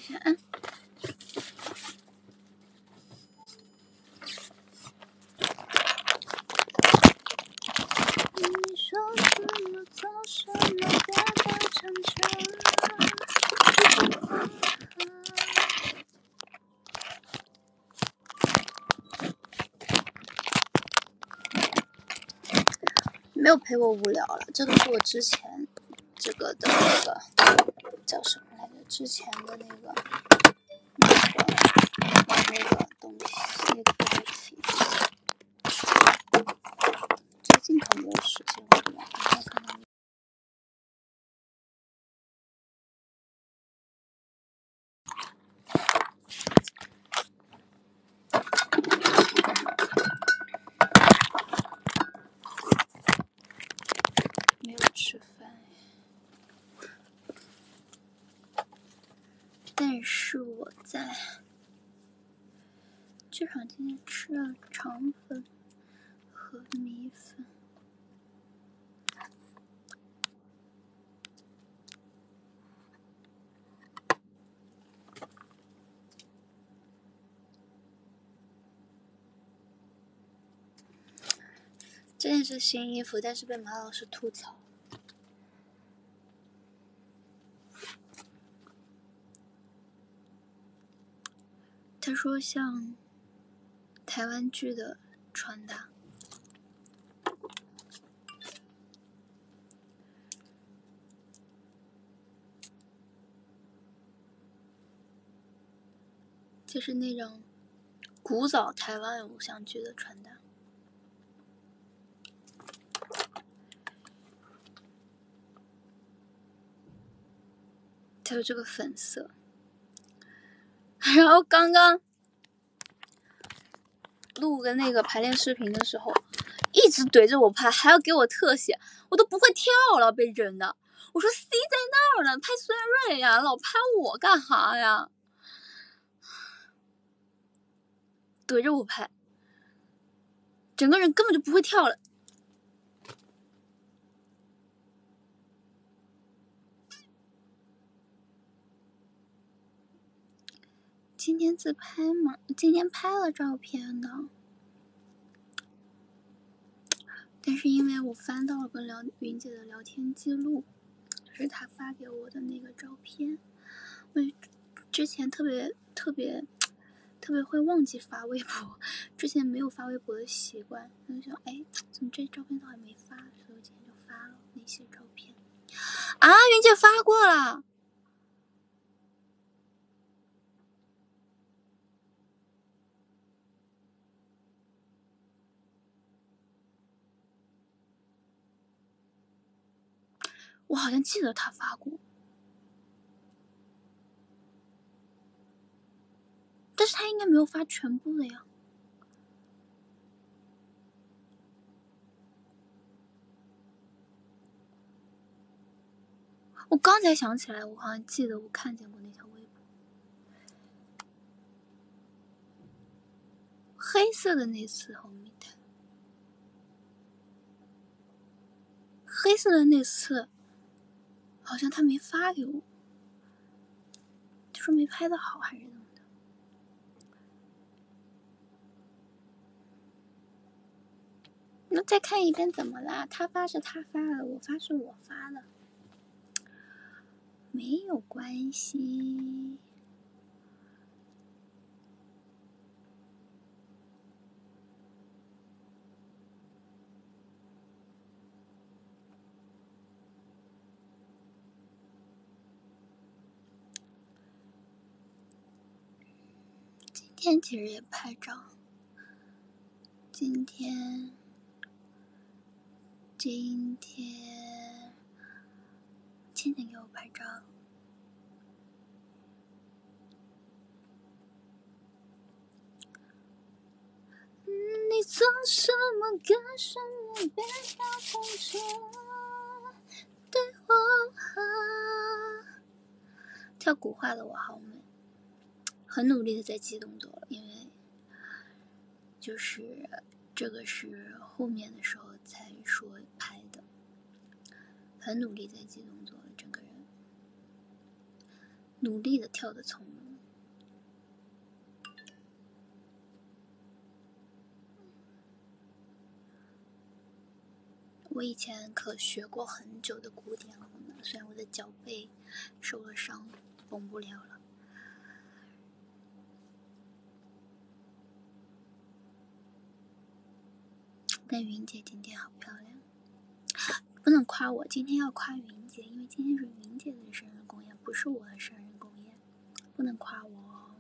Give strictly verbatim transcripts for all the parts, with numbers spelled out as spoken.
下啊。你说怎么走什么跌倒成这没有陪我无聊了，这个是我之前这个的那个叫什么来着？之前的那个那个那个东西，对不起，最近可没有时间无聊，然后可能。没有吃饭，但是我在剧场今天吃了肠粉和米粉。这件是新衣服，但是被马老师吐槽。他说像台湾剧的穿搭。就是那种古早台湾偶像剧的穿搭。还有这个粉色，然后刚刚录个那个排练视频的时候，一直怼着我拍，还要给我特写，我都不会跳了，被人的。我说 C 在那儿呢，拍孙瑞呀，老拍我干哈呀？怼着我拍，整个人根本就不会跳了。今天自拍吗？今天拍了照片的，但是因为我翻到了跟聊云姐的聊天记录，就是她发给我的那个照片，我之前特别特别特别会忘记发微博，之前没有发微博的习惯，我就想，哎，怎么这照片都还没发？所以我今天就发了那些照片。啊，云姐发过了。我好像记得他发过，但是他应该没有发全部的呀。我刚才想起来，我好像记得我看见过那条微博，黑色的那次红米台，黑色的那次好像他没发给我，就说没拍的好还是怎么的。那再看一遍怎么啦？他发是他发的，我发是我发的，没有关系。今天其实也拍照，今天，今天，倩倩给我拍照。你做什么干什么别要从这对我好。跳古画的我好美，很努力的在记动作了，因为就是这个是后面的时候才说拍的，很努力在记动作了，整个人努力的跳的从容。我以前可学过很久的古典舞呢，虽然我的脚背受了伤，蹦不了了。但云姐今天好漂亮，不能夸我，今天要夸云姐，因为今天是云姐的生日公演，不是我的生日公演，不能夸我哦。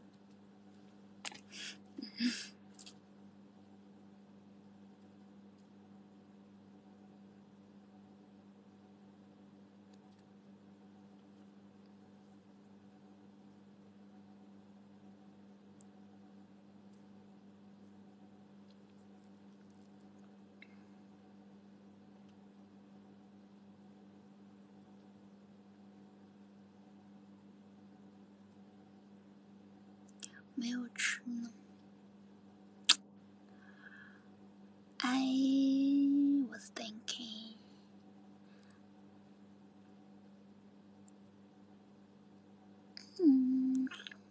没有吃呢。I was thinking， 嗯，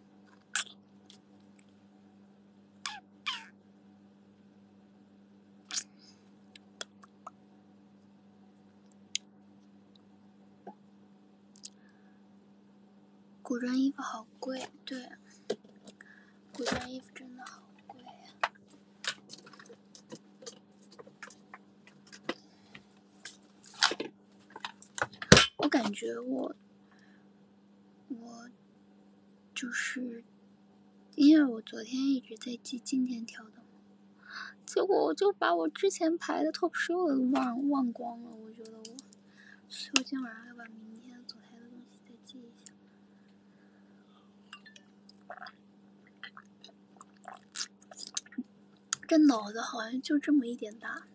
古装衣服好贵，对，古装衣服真的好贵啊。我感觉我，我就是因为我昨天一直在记今天跳的，结果我就把我之前排的 top show 都忘忘光了。我觉得我，所以我今晚上要把明天走台的东西再记一下。这脑子好像就这么一点大。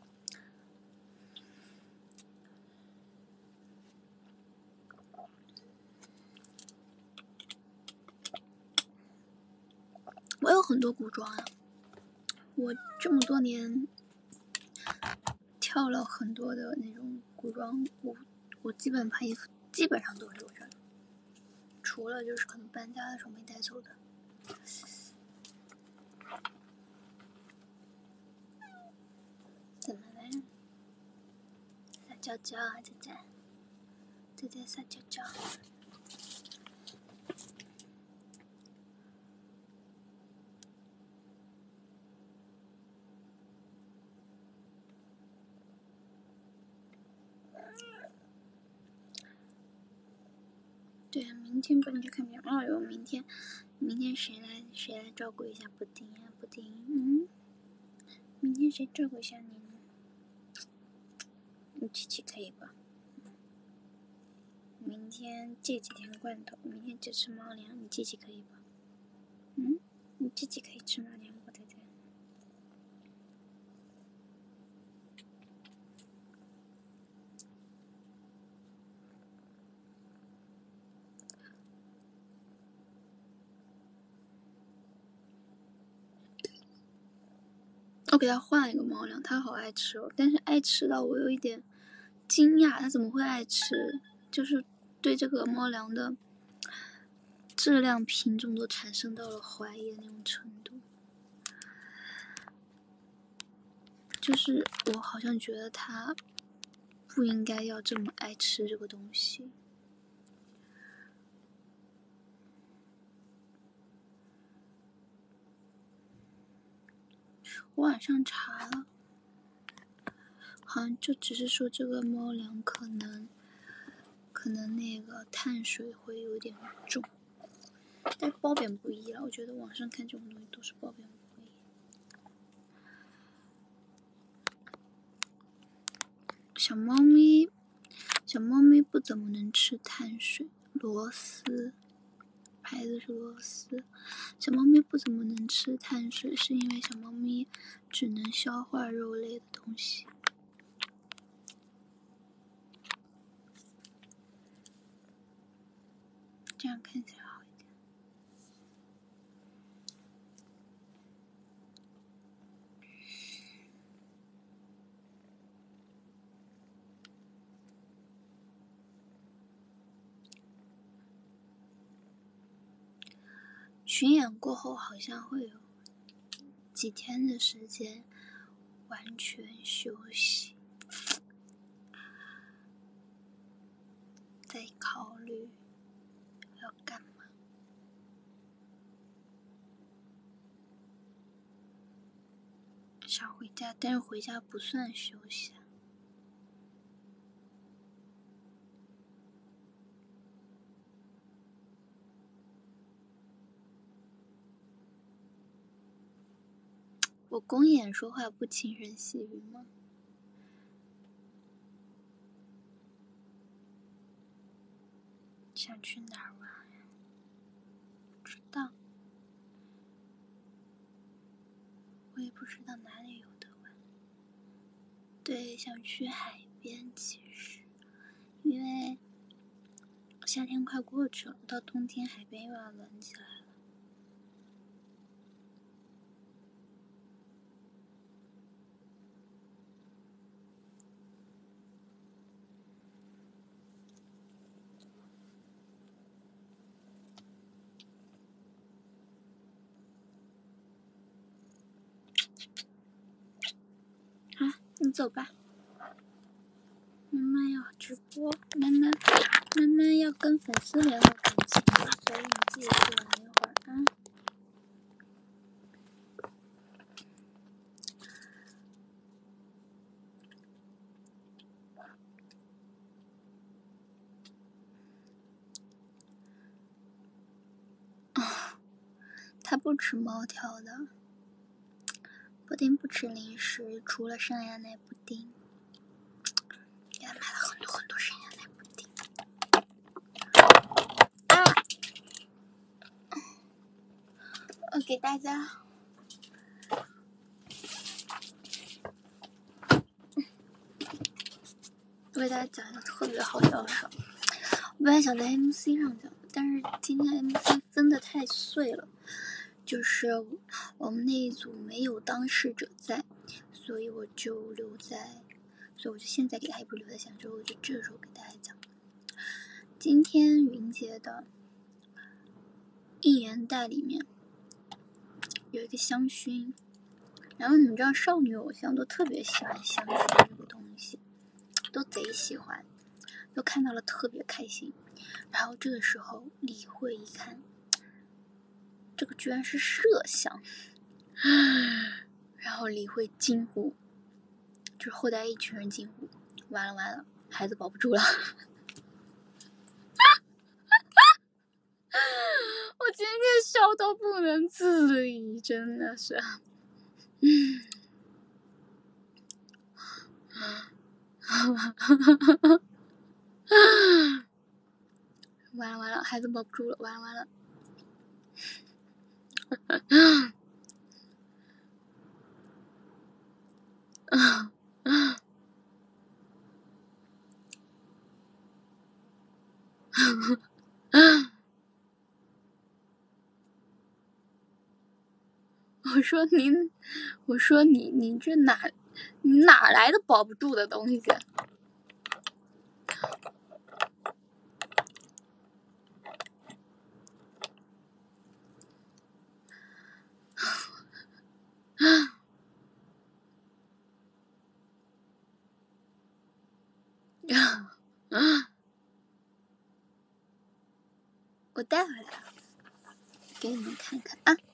我有很多古装啊，我这么多年跳了很多的那种古装舞，我基本拍衣服基本上都留着，除了就是可能搬家的时候没带走的。怎么了？撒娇娇啊，姐姐，姐姐撒娇娇。对啊，明天不能去看别人。哦哟，明天，明天谁来谁来照顾一下布丁呀？布丁，嗯，明天谁照顾一下你呢？你琪琪可以吧？明天戒几天罐头，明天只吃猫粮，你琪琪可以吧？嗯，你琪琪可以吃猫粮，我在这。我给他换了一个猫粮，他好爱吃哦，但是爱吃到我有一点惊讶，他怎么会爱吃？就是对这个猫粮的质量品种都产生到了怀疑的那种程度。就是我好像觉得他不应该要这么爱吃这个东西。我网上查了，好像就只是说这个猫粮可能可能那个碳水会有点重，但是褒贬不一了。我觉得网上看这种东西都是褒贬不一。小猫咪，小猫咪不怎么能吃碳水，螺丝。牌子是螺丝。小猫咪不怎么能吃碳水，是因为小猫咪只能消化肉类的东西。这样看起来好一点。 巡演过后好像会有几天的时间完全休息，再考虑要干嘛。想回家，但是回家不算休息啊。我公演说话不轻声细语吗？想去哪儿玩呀？不知道，我也不知道哪里有的玩。对，想去海边，其实因为夏天快过去了，到冬天海边又要冷起来了。好，你走吧。妈妈要直播，妈妈妈妈要跟粉丝联络感情，所以你自己去玩一会儿啊。哦，他不吃猫条的，布丁不吃零食，除了山羊奶布丁，给他买了很多很多山羊奶布丁。啊！我给大家为大家讲一个特别好笑的事。我本来想在 M C 上讲，但是今天 M C 分的太碎了，就是我们那一组没有当事者在，所以我就留在，所以我就现在给他一部留在想之后，我就这时候给大家讲。今天云姐的应援袋里面有一个香薰，然后你们知道少女偶像都特别喜欢香薰这个东西，都贼喜欢，都看到了特别开心。然后这个时候李慧一看，这个居然是麝香，然后李慧惊呼，就是后台一群人惊呼，完了完了，孩子保不住了。我今天笑到不能自理，真的是。完了完了，孩子保不住了，完了完了。我说你，我说你，你这哪，你哪来的保不住的东西？我带回来了，给你们看看啊。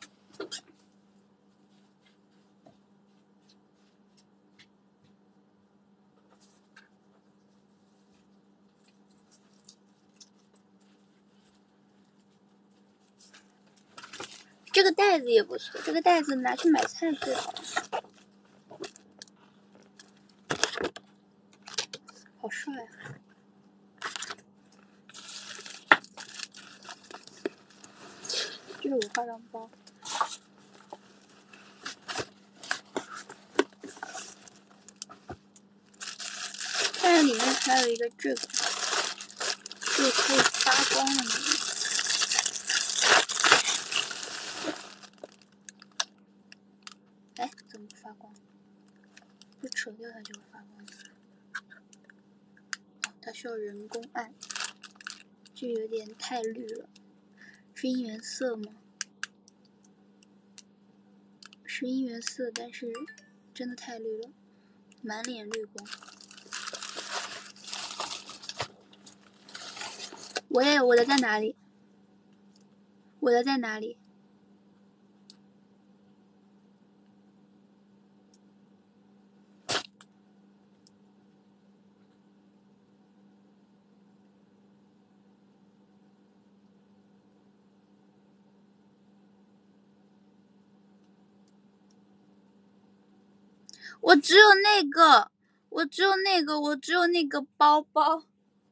这个袋子也不错，这个袋子拿去买菜最好。好帅啊！这是我化妆包，但是里面还有一个这个，这个可以发光的那个。哎，怎么不发光？不扯掉它就会发光。它需要人工按，这有点太绿了，是应援色吗？ 是姻缘色，但是真的太绿了，满脸绿光。我也有，我的在哪里？我的在哪里？我只有那个，我只有那个，我只有那个包包，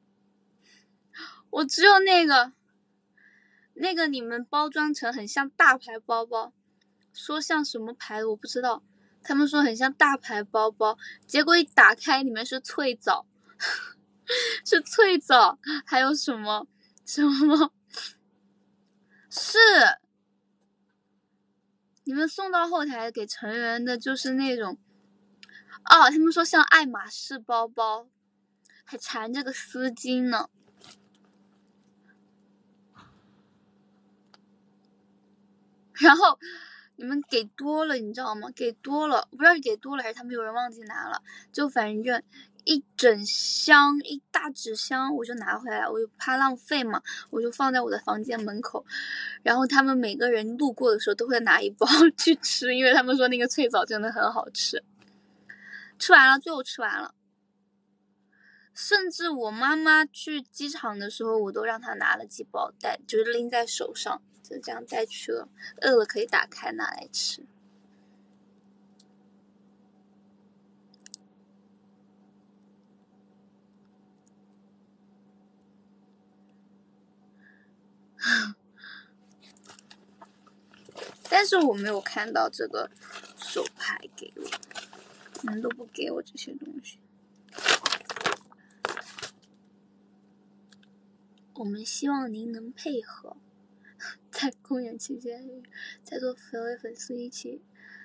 我只有那个，那个你们包装成很像大牌包包，说像什么牌我不知道，他们说很像大牌包包，结果一打开里面是脆枣，是脆枣，还有什么什么，是你们送到后台给成员的就是那种。哦，他们说像爱马仕包包，还缠着个丝巾呢。然后你们给多了，你知道吗？给多了，我不知道是给多了还是他们有人忘记拿了，就反正一整箱一大纸箱，我就拿回来，我就怕浪费嘛，我就放在我的房间门口。然后他们每个人路过的时候都会拿一包去吃，因为他们说那个脆枣真的很好吃。吃完了，最后吃完了。甚至我妈妈去机场的时候，我都让她拿了几包带，就是拎在手上，就这样带去了。饿了可以打开拿来吃。但是我没有看到这个手牌给我，你们都不给我这些东西。我们希望您能配合，在公演期间再做粉为粉丝一起。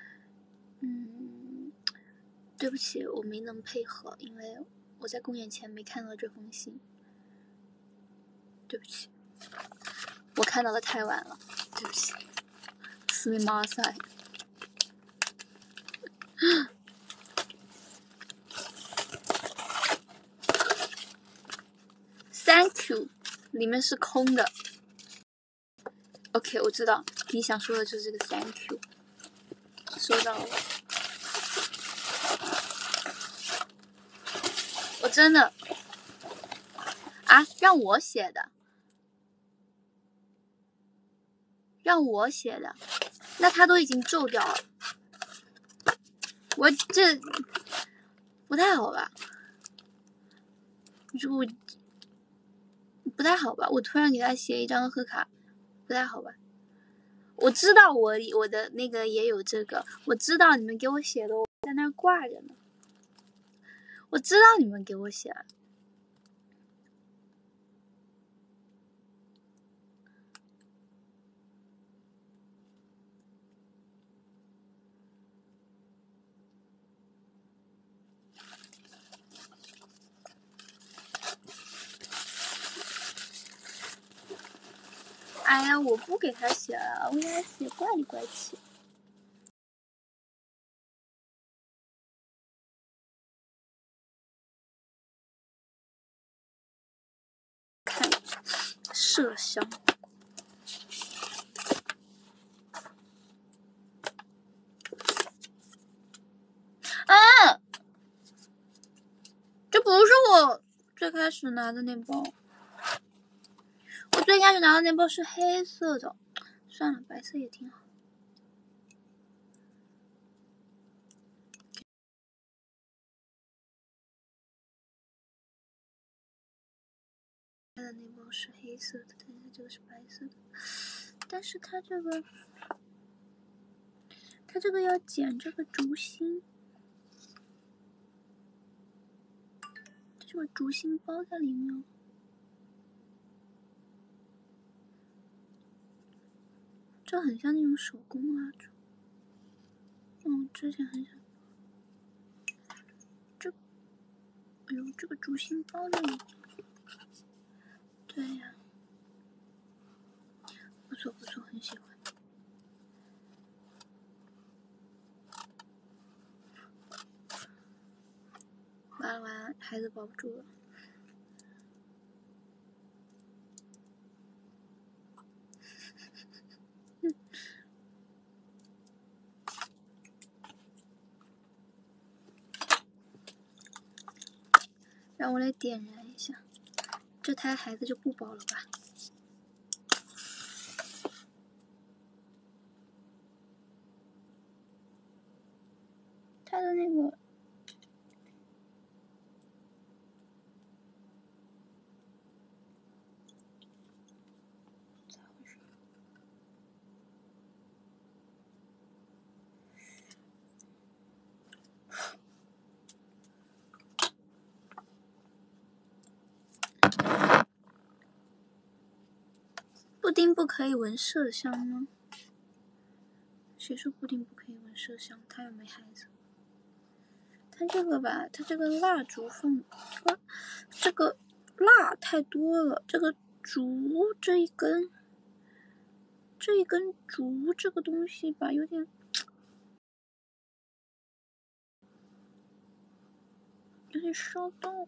嗯，对不起，我没能配合，因为我在公演前没看到这封信。对不起，我看到的太晚了，对不起。すみません。Thank you， 里面是空的。OK， 我知道你想说的就是这个 Thank you， 收到了。我真的啊，让我写的，让我写的，那它都已经皱掉了，我这不太好吧？我不太好吧？我突然给他写一张贺卡，不太好吧？我知道我我的那个也有这个，我知道你们给我写的，我在那儿挂着呢。我知道你们给我写了。哎呀，我不给他写了，我给他写怪里怪气。看麝香。啊！这不是我最开始拿的那包，我最开始拿的那包是黑色的，算了，白色也挺好。它的那包是黑色的，但是这个是白色的，但是它这个，它这个要剪这个竹心，这个竹心包在里面。这很像那种手工蜡烛，嗯，之前很想。这，哎呦，这个竹心包在里面。对呀、啊，不错不错，很喜欢。 孩子保不住了。让我来点燃一下，这胎孩子就不保了吧？他的那个咋回事？布丁不可以闻麝香吗？谁说布丁不可以闻麝香？他又没孩子。他这个吧，他这个蜡烛放，这个这个蜡太多了，这个竹这一根，这一根竹这个东西吧，有点有点烧到。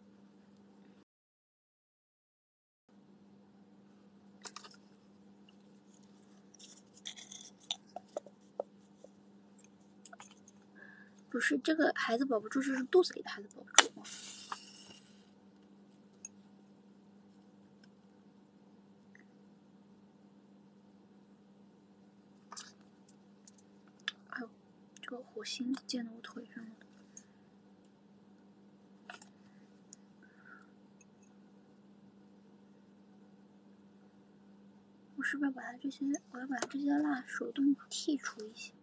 不是这个孩子保不住，这是肚子里的孩子保不住吗？哎呦，这个火星溅到我腿上了。我是不是要把它这些，我要把这些蜡手动剔除一些？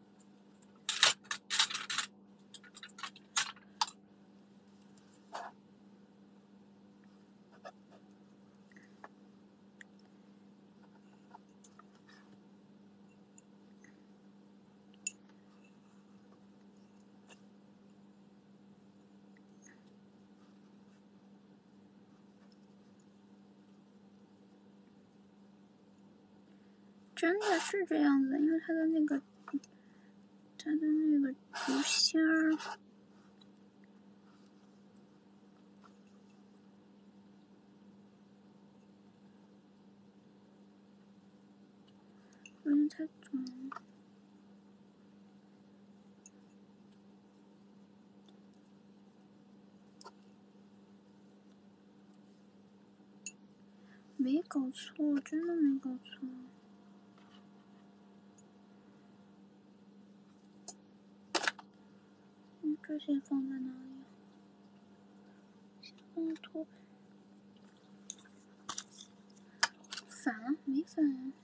真的是这样子，因为它的那个，它的那个竹芯儿，有点太重了。没搞错，真的没搞错。嗯，这些放在哪里？先放在托盘。反了，没反啊。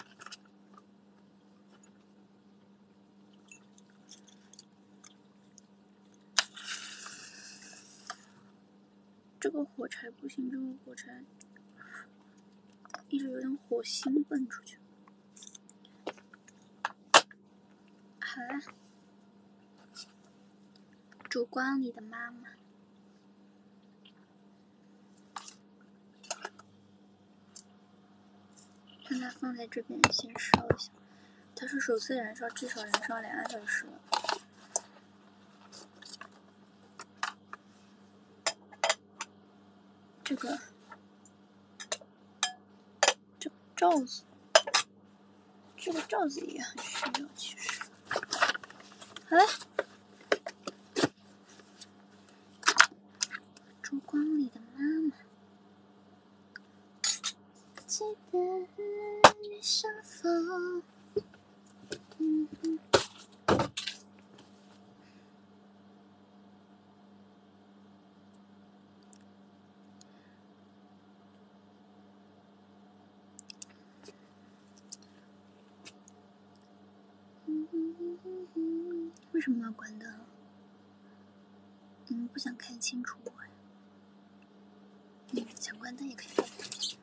这个火柴不行，这个火柴一直有点火星蹦出去。好了，烛光里的妈妈。让它放在这边先烧一下，它是首次燃烧，至少燃烧两个小时了。这个这个罩子，这个罩子也很需要，其实。好了，烛光里的妈妈，记得你是否？嗯嗯。为什么要关灯？你们不想看清楚我呀？嗯，想关灯也可以关灯。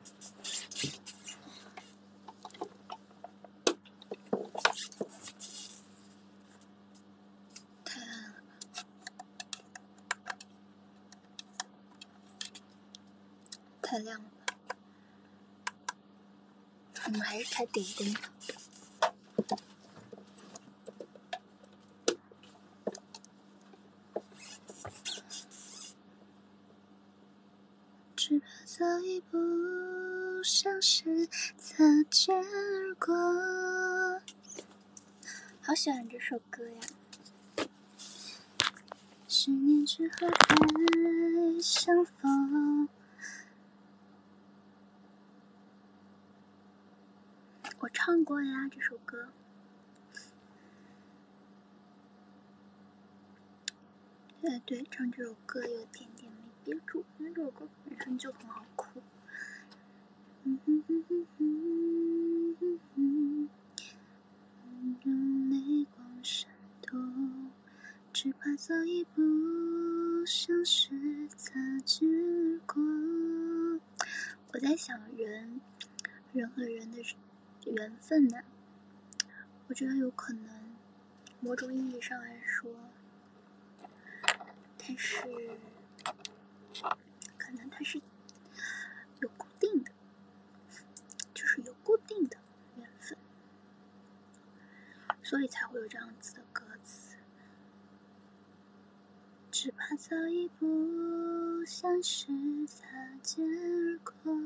太暗了吧？太亮了吧？我们还是开顶灯吧。 像是擦肩而过。好喜欢这首歌呀！十年之后再相逢。我唱过呀，这首歌。哎，对，唱这首歌有点点没憋住，因为这首歌本身就很好哭。嗯哼哼哼哼哼哼，用泪光闪躲，只怕早已不像是擦肩而过。我在想人，人和人的缘分呢，我觉得有可能，某种意义上来说，它是，可能它是有固定的，就是有固定的缘分，所以才会有这样子的歌词。只怕早已不像是擦肩而过。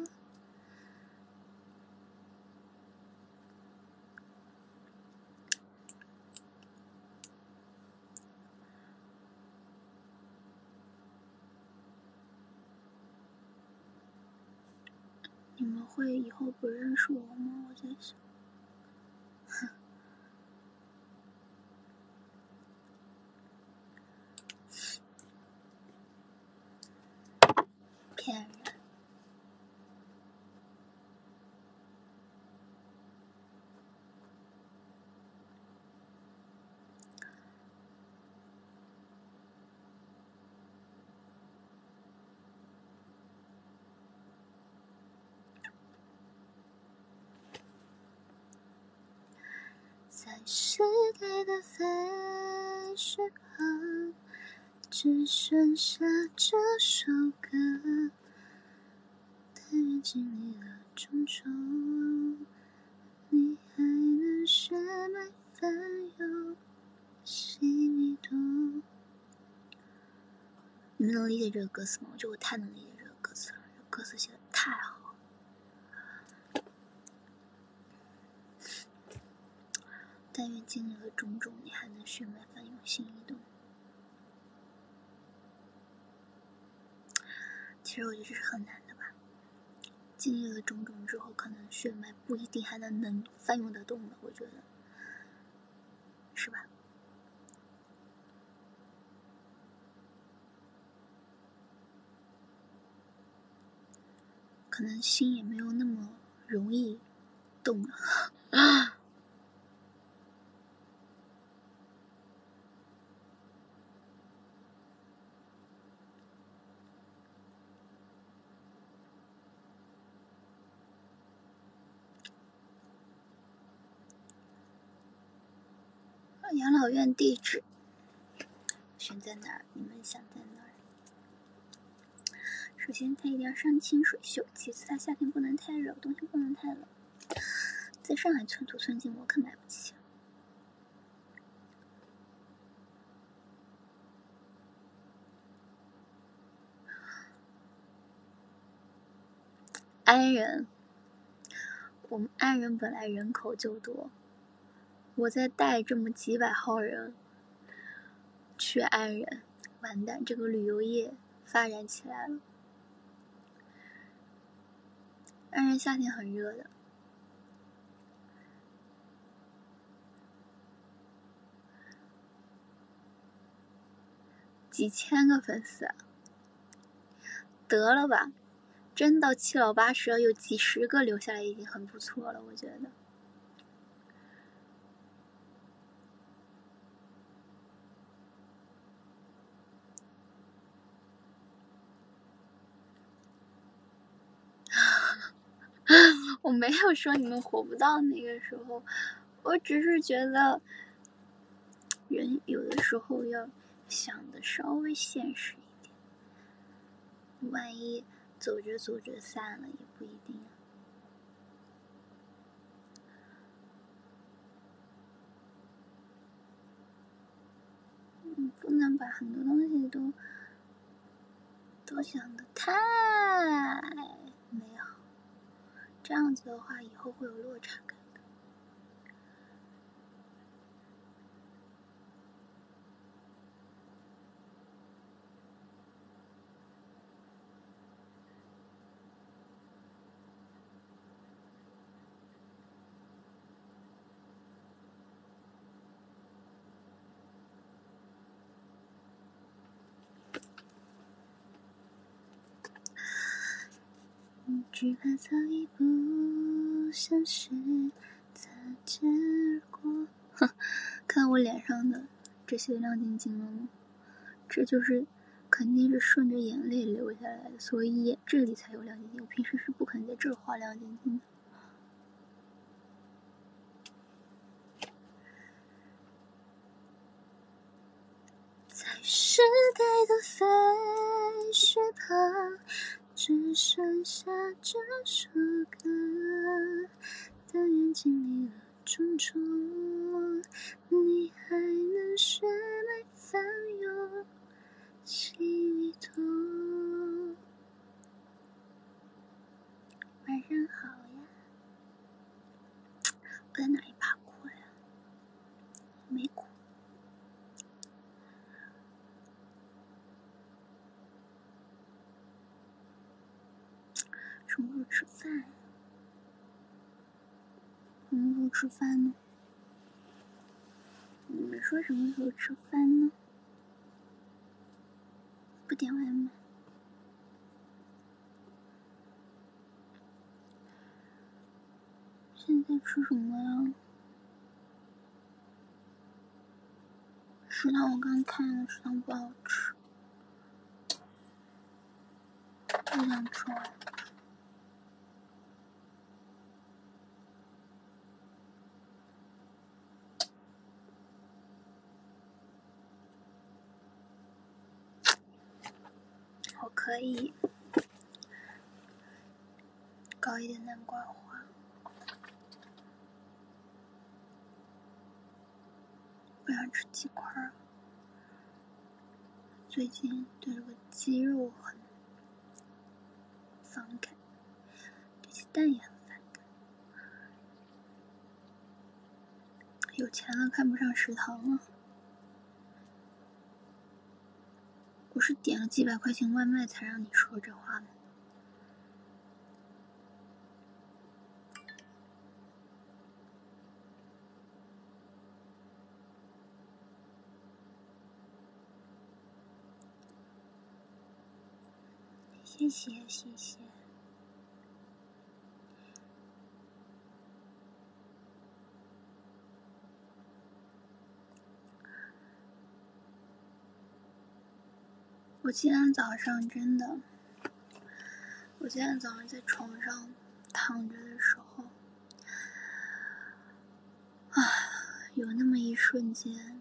你们会以后不认识我吗？我在想。哼。骗人。在时代的飞时候，只剩下这首歌。但愿经历了种种，你还能血脉翻涌，心里多。你们能理解这个歌词吗？我觉得我太能理解这个歌词了，这个歌词写的太好了。但愿经历了种种，你还能血脉翻涌，心一动。其实我觉得这是很难的吧。经历了种种之后，可能血脉不一定还能能翻涌得动了，我觉得，是吧？可能心也没有那么容易动了。养老院地址选在哪儿？你们想在哪儿？首先，它一定要山清水秀；其次，它夏天不能太热，冬天不能太冷。在上海寸土寸金，我可买不起。安仁，我们安仁本来人口就多，我再带这么几百号人去安仁，完蛋，这个旅游业发展起来了。安仁夏天很热的，几千个粉丝，得了吧，真到七老八十有几十个留下来已经很不错了，我觉得。我没有说你们活不到那个时候，我只是觉得人有的时候要想的稍微现实一点，万一走着走着散了也不一定啊。嗯，不能把很多东西都都想得太美好。 这样子的话以后会有落差感的。只怕早已不相识，擦肩而过。哼，看我脸上的这些亮晶晶了吗？这就是肯定是顺着眼泪流下来的，所以眼这里才有亮晶晶。我平时是不可能在这儿画亮晶晶的。在时代的飞雪旁，只剩下这首歌。但愿经历了种种，你还能血脉翻涌，心一痛。晚上好呀，我在哪里爬过呀？没过。什么时候吃饭？什么时候吃饭呢？你们说什么时候吃饭呢？不点外卖。现在吃什么呀？食堂我刚看了，食堂不好吃，不想吃了。我可以搞一点南瓜花。不想吃鸡块儿，最近对这个鸡肉很反感，对鸡蛋也很反感。有钱了看不上食堂了。我是点了几百块钱外卖才让你说这话吗？谢谢谢谢。我今天早上真的，我今天早上在床上躺着的时候，啊，有那么一瞬间，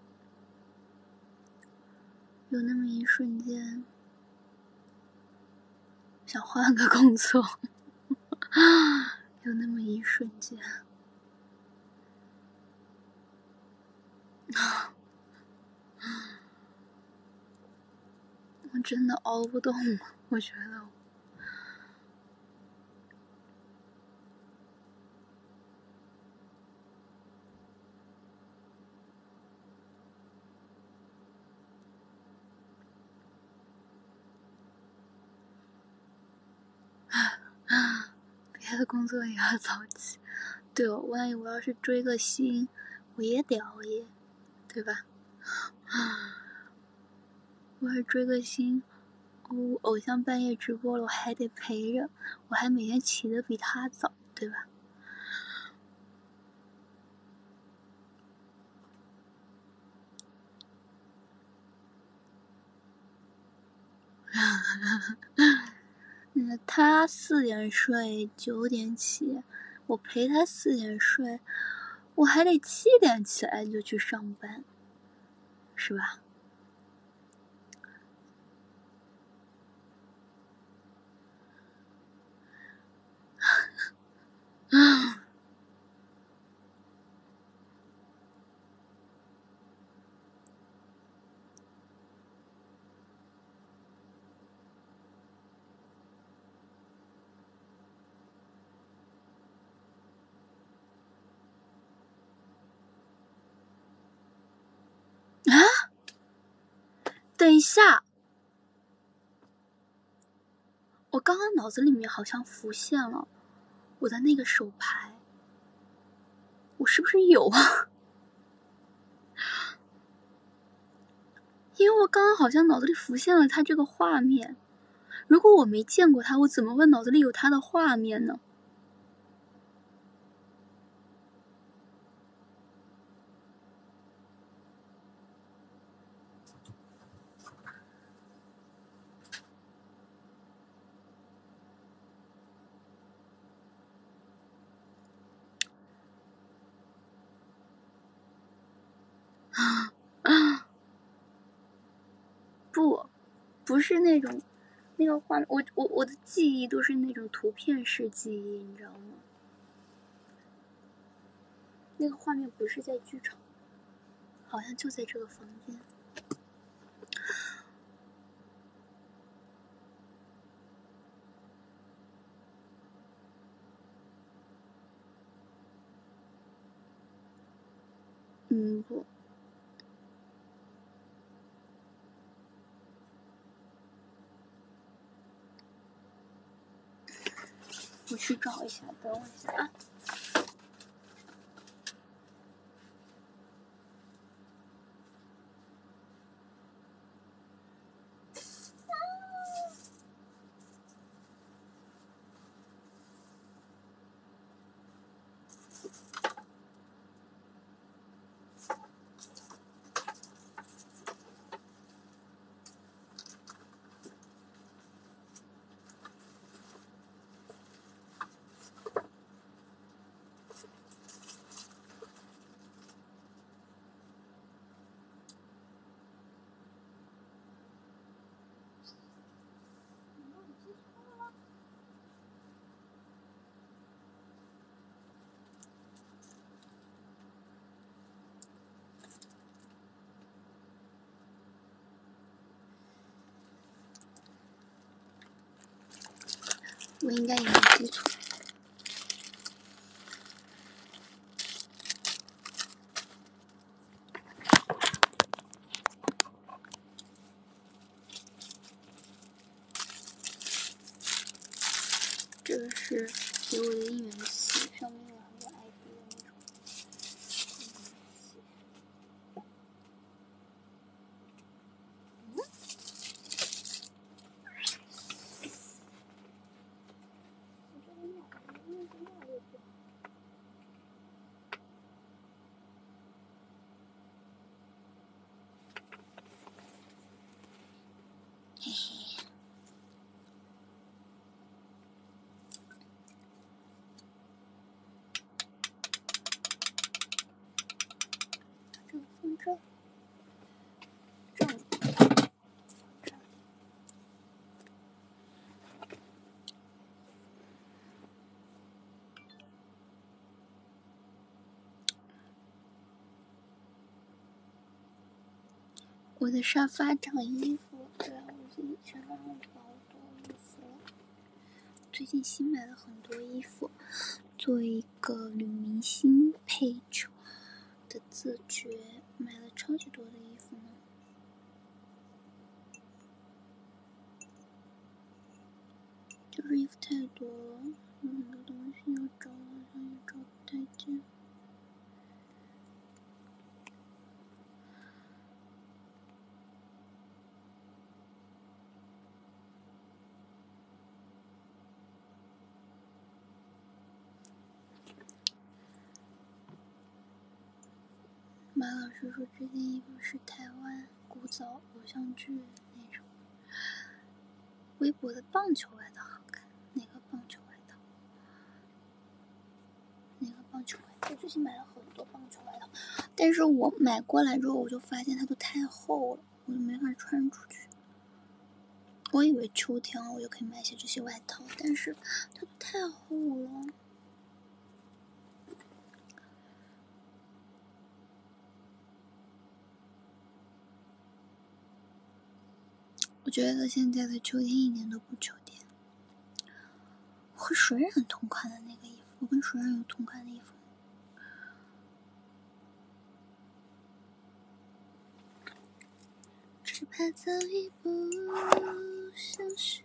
有那么一瞬间，想换个工作，有那么一瞬间。我真的熬不动了，我觉得。别的工作也要早起。对哦，万一我要是追个星，我也得熬夜，对吧？我要是追个星，我偶像半夜直播了，我还得陪着，我还每天起得比他早，对吧？那他四点睡，九点起，我陪他四点睡，我还得七点起来就去上班，是吧？ 等一下，我刚刚脑子里面好像浮现了我的那个手牌，我是不是有啊？因为我刚刚好像脑子里浮现了他这个画面，如果我没见过他，我怎么会脑子里有他的画面呢？啊，不，不是那种那个画面，我我我的记忆都是那种图片式记忆，你知道吗？那个画面不是在剧场，好像就在这个房间。嗯，不，我去找一下，等我一下啊。我应该也没记错。这个是给我的应援旗，上面有很多 I D 的那种。嘿嘿，这个放这，这样。我的沙发长衣服，对啊，我自己沙发上好多衣服。最近新买了很多衣服，做一个女明星配角的自觉，买了超级多的衣服呢。就是衣服太多了，有很多东西要找，好像也找不太见。马老师说这件衣服是台湾古早偶像剧那种。微博的棒球外套好看，哪个棒球外套？哪个棒球外套？我最近买了很多棒球外套，但是我买过来之后，我就发现它都太厚了，我就没法穿出去。我以为秋天我就可以买些这些外套，但是它都太厚了。我觉得现在的秋天一点都不秋天。我和水染同款的那个衣服，我跟水染有同款的衣服。这盘他早已不相识。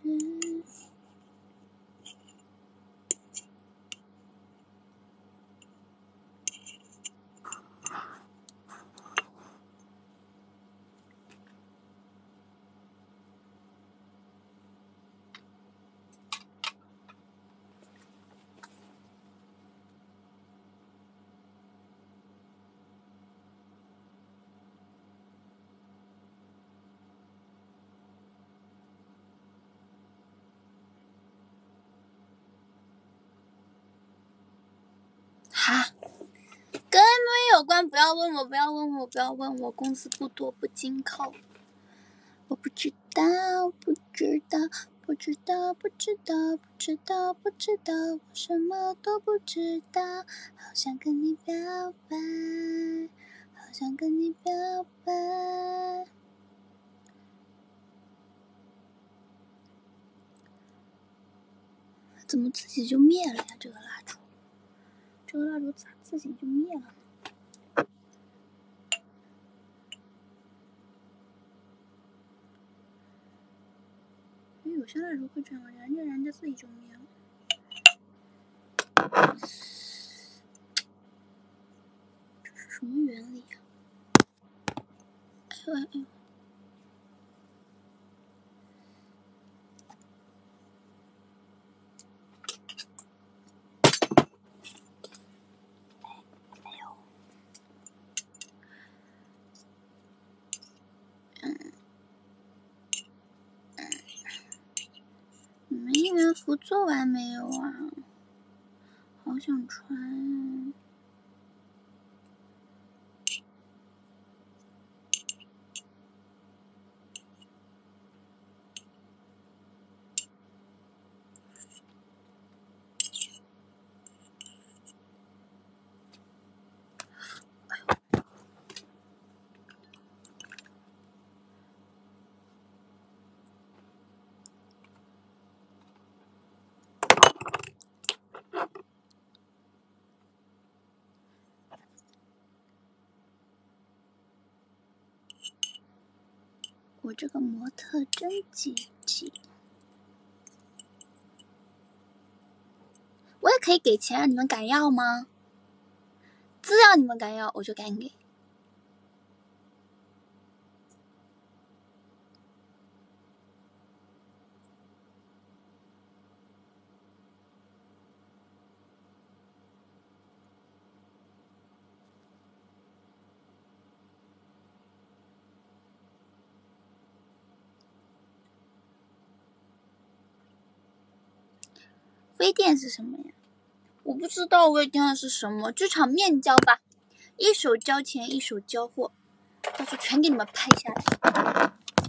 哈，跟 M V 有关，不要问我，不要问我，不要问我，工资不多，不紧扣。我不知道，不知道，不知道，不知道，不知道，不知道，我什么都不知道。好想跟你表白，好想跟你表白。怎么自己就灭了呀？这个蜡烛，这个蜡烛咋自己就灭了呢？因为有些蜡烛会这样，燃着燃着自己就灭了。这是什么原理呀？哎呦哎呦！你们应援服做完没有啊？好想穿啊！我这个模特真积极。我也可以给钱啊，你们敢要吗？只要你们敢要，我就敢给。微店是什么呀？我不知道微店是什么，这场面交吧，一手交钱一手交货，到时候全给你们拍下来。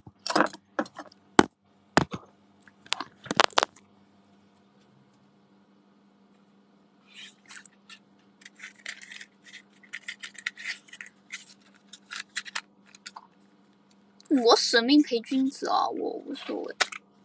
我舍命陪君子啊，我无所谓。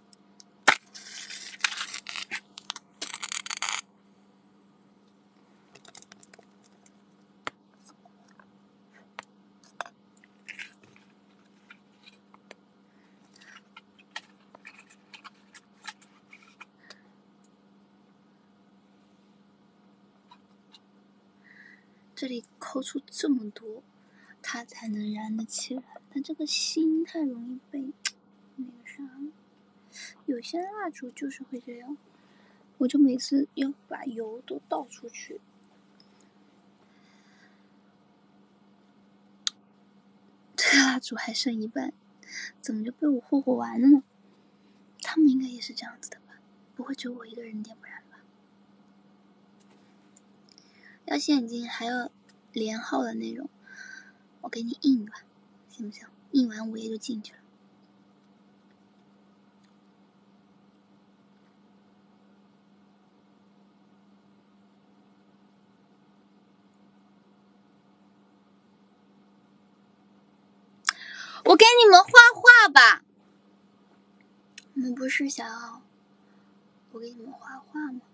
这里抠出这么多，它才能燃得起来。它这个芯太容易被那个啥了，有些蜡烛就是会这样，我就每次要把油都倒出去。这个蜡烛还剩一半，怎么就被我霍霍完了呢？他们应该也是这样子的吧？不会只有我一个人点不燃吧？要现金还要连号的那种，我给你印吧，行不行？印完我也就进去了。我给你们画画吧，你们不是想要我给你们画画吗？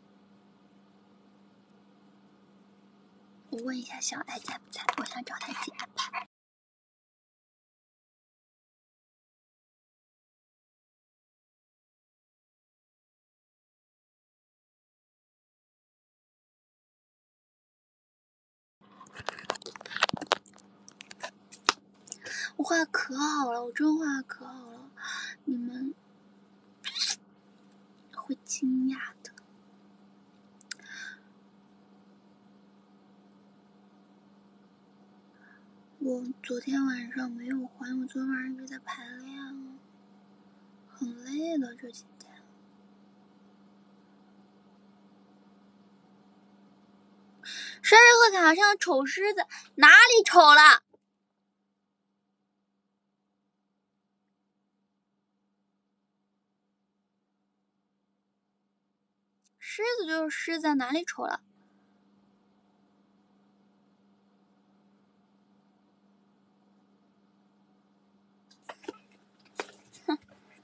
我问一下小爱在不在，我想找他借 iPad。 我画的可好了，我真画的可好了，你们会惊讶的。我昨天晚上没有画，因为我昨天晚上一直在排练，很累的这几天。生日贺卡上丑狮子哪里丑了？狮子就是狮子，哪里丑了？哼。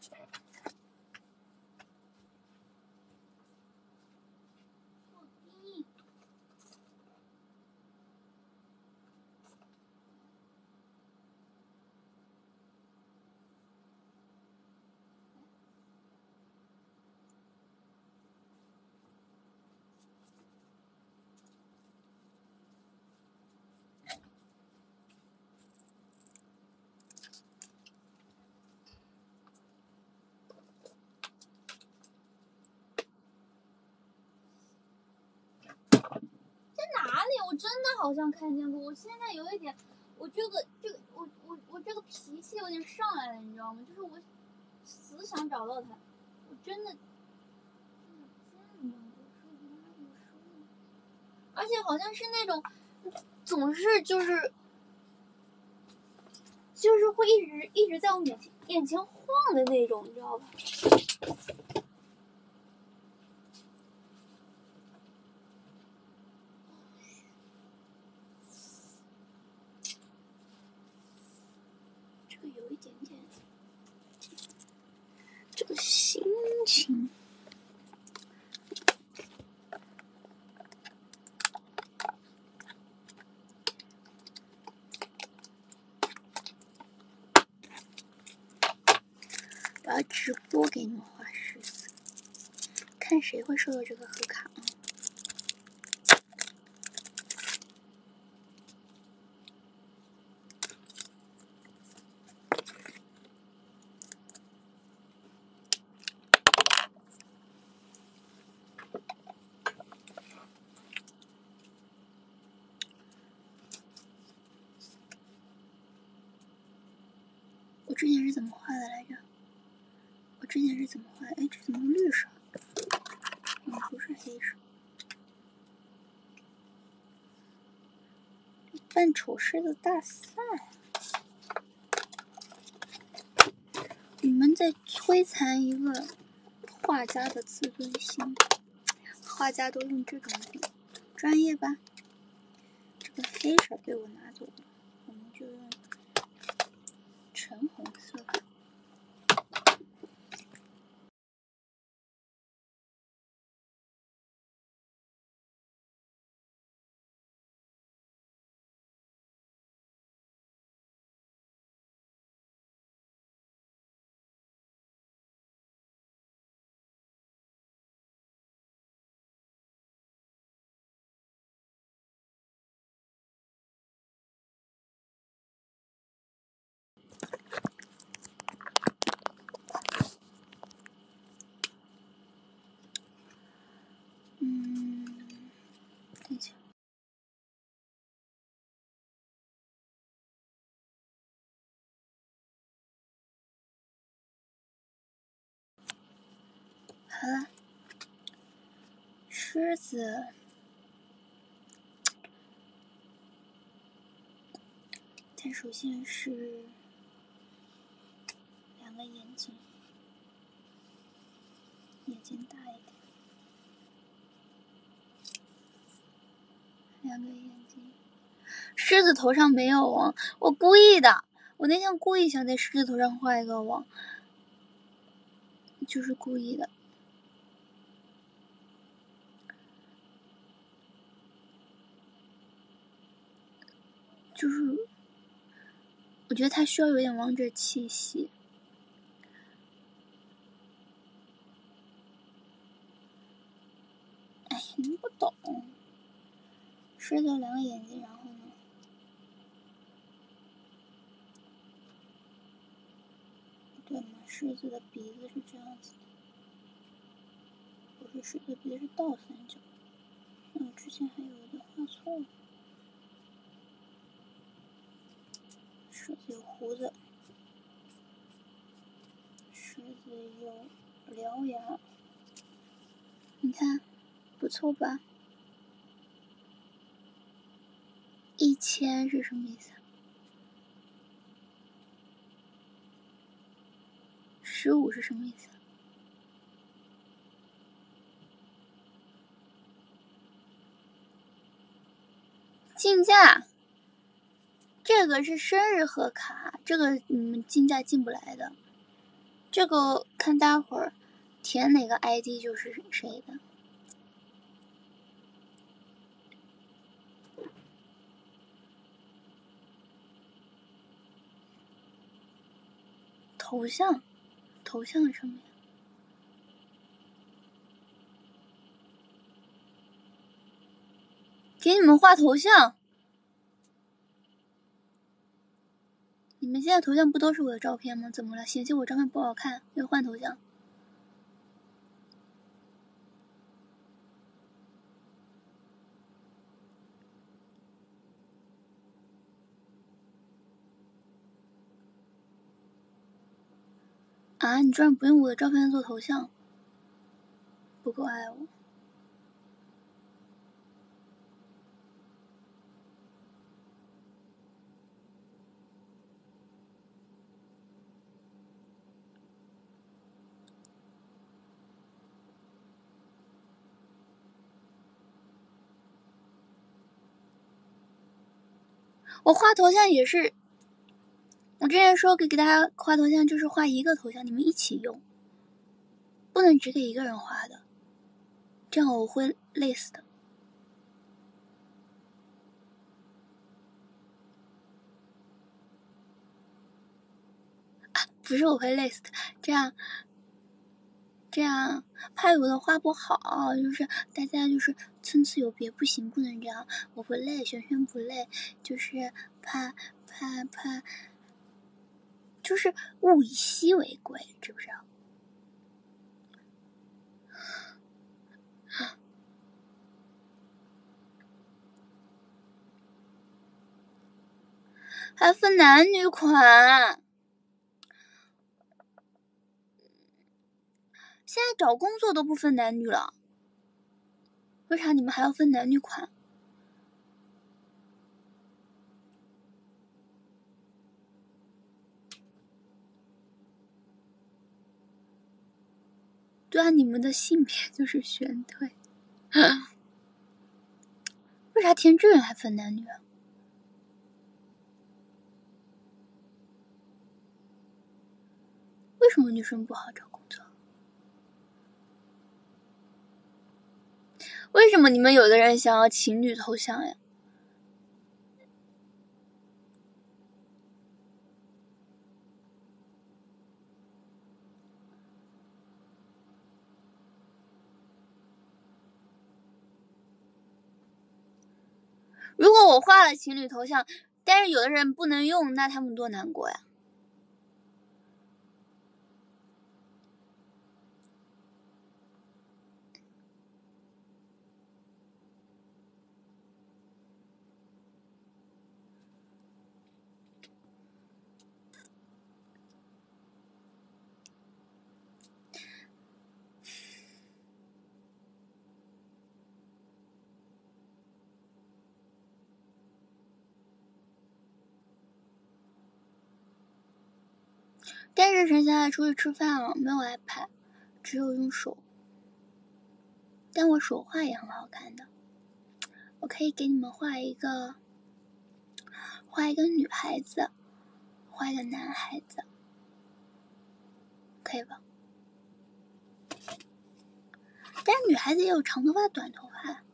我真的好像看见过，我现在有一点，我这个这个我我我这个脾气有点上来了，你知道吗？就是我死想找到他，我真的，而且好像是那种总是就是就是会一直一直在我眼前眼前晃的那种，你知道吧？有一点点这个心情，我要直播给你们画狮子，看谁会收到这个贺卡啊！我之前是怎么画的来着？我之前是怎么画的？哎，这怎么绿色？嗯，不是黑色。扮丑狮的大赛，你们在摧残一个画家的自尊心。画家都用这种笔，专业吧？这个黑色被我拿走了，我们就用橙红色。嗯，等一下。好了，狮子，它首先是两个眼睛，眼睛大一点，两个眼睛。狮子头上没有网，我故意的，我那天故意想在狮子头上画一个网，就是故意的。就是我觉得它需要有点王者气息。哎，你不懂。狮子两个眼睛，然后呢？ 狮子的鼻子是这样子的，不是狮子的鼻子是倒三角。那我之前还有一点画错了。狮子有胡子，狮子有獠牙，你看，不错吧？一千是什么意思？十五是什么意思？竞价，这个是生日贺卡，这个你们竞价进不来的。这个看待会儿填哪个 I D 就是谁的。头像，头像是什么呀？给你们画头像。你们现在头像不都是我的照片吗？怎么了？嫌弃我照片不好看，要换头像？啊，你居然不用我的照片做头像，不够爱我。我画头像也是，我之前说给给大家画头像就是画一个头像，你们一起用，不能只给一个人画的，这样我会累死的。啊，不是我会累死的，这样这样怕有的画不好，就是大家就是参差有别，不行，不能这样。我不累，璇璇不累，就是怕怕怕，就是物以稀为贵，知不知道？还分男女款。现在找工作都不分男女了，为啥你们还要分男女款？对啊，你们的性别就是选对。为啥填志愿还分男女啊？为什么女生不好找工作？为什么你们有的人想要情侣头像呀？如果我画了情侣头像，但是有的人不能用，那他们多难过呀。但是陈现在出去吃饭了，没有 iPad， 只有用手。但我手画也很好看的，我可以给你们画一个，画一个女孩子，画一个男孩子，可以吧？但是女孩子也有长头发、短头发。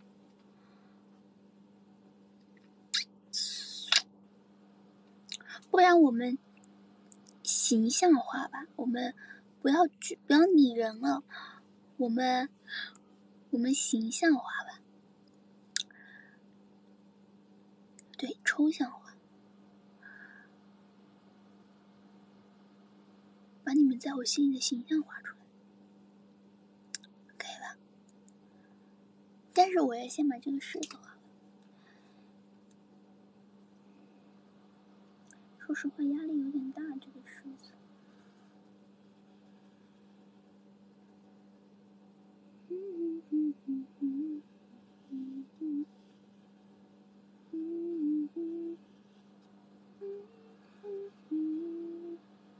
不然我们形象化吧，我们不要不要拟人了，我们我们形象化吧，对，抽象化， 把你们在我心里的形象画出来，可以吧？但是我要先把这个狮子画了。说实话，压力有点大，这个狮子。嗯嗯嗯嗯嗯嗯嗯嗯嗯。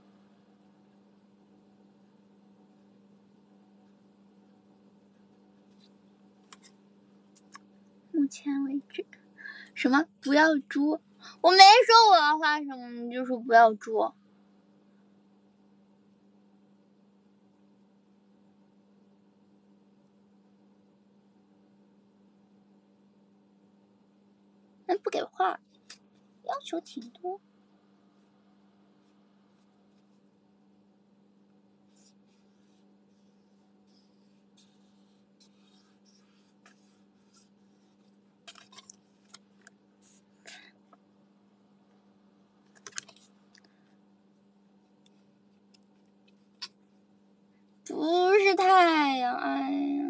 目前为止，什么不要猪？我没说我要画什么，你就说不要猪。那不给画，要求挺多。不是太阳，哎呀！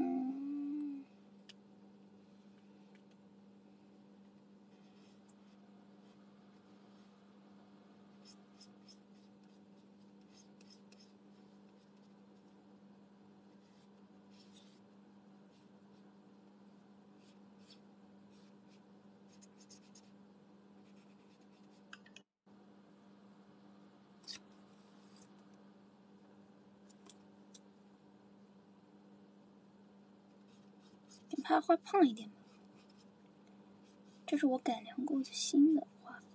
你怕画胖一点吗？这是我改良过的新的画法。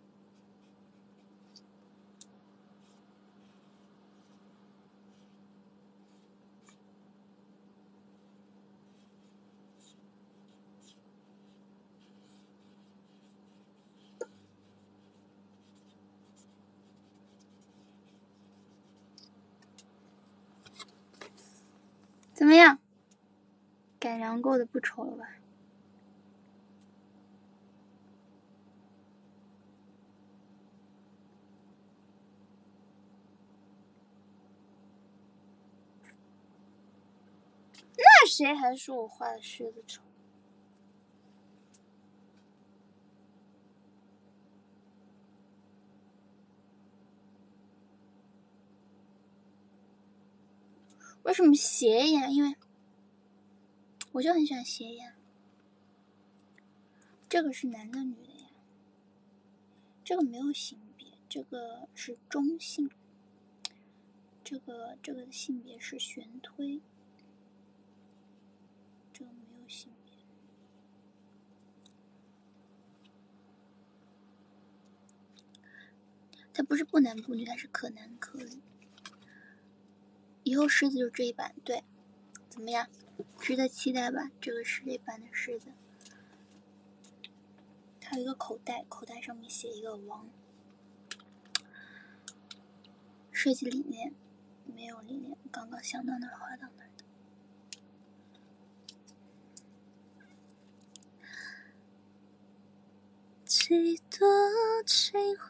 怎么样？改良过的不丑了吧？那谁还说我画的狮子丑？为什么斜眼？因为我就很喜欢斜眼。这个是男的女的呀？这个没有性别，这个是中性。这个这个的性别是悬推。这个没有性别。它不是不男不女，它是可男可女。以后狮子就这一版，对，怎么样？值得期待吧？这个是这版的狮子，它有一个口袋，口袋上面写一个王。设计理念没有理念，刚刚想到哪儿画到哪儿的。几朵情花，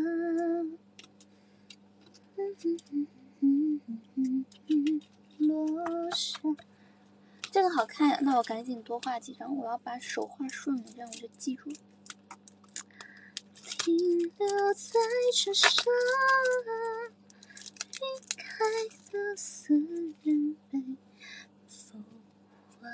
落下。这个好看呀，那我赶紧多画几张，我要把手画顺了，这样我就记住了。停留在这沙离开的思念被风化。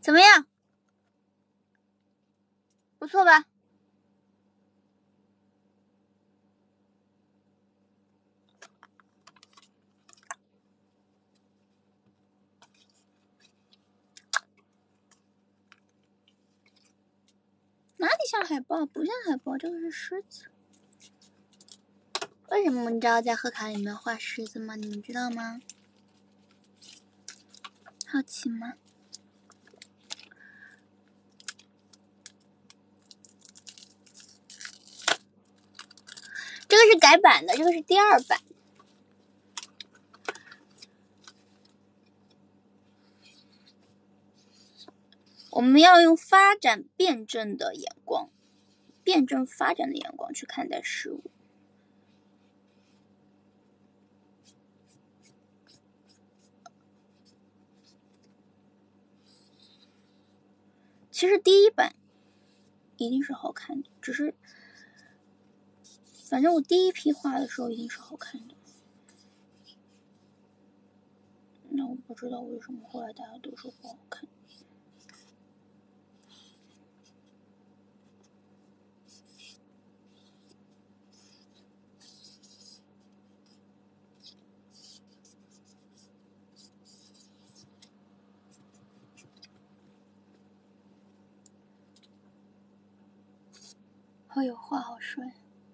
怎么样？不错吧？哪里像海豹？不像海豹，这个是狮子。为什么你知道在贺卡里面画狮子吗？你们知道吗？好奇吗？这个是改版的，这个是第二版。我们要用发展辩证的眼光，辩证发展的眼光去看待事物。其实第一版一定是好看的，只是反正我第一批画的时候一定是好看的。那我不知道为什么后来大家都说不好看。哎呦，画好帅！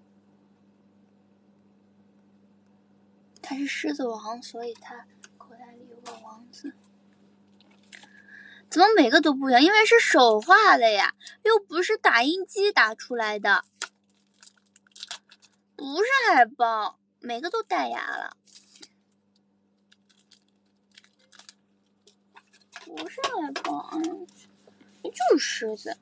他是狮子王，所以他口袋里有个王字。怎么每个都不一样？因为是手画的呀，又不是打印机打出来的，不是海豹，每个都带牙了，不是海豹，就是狮子。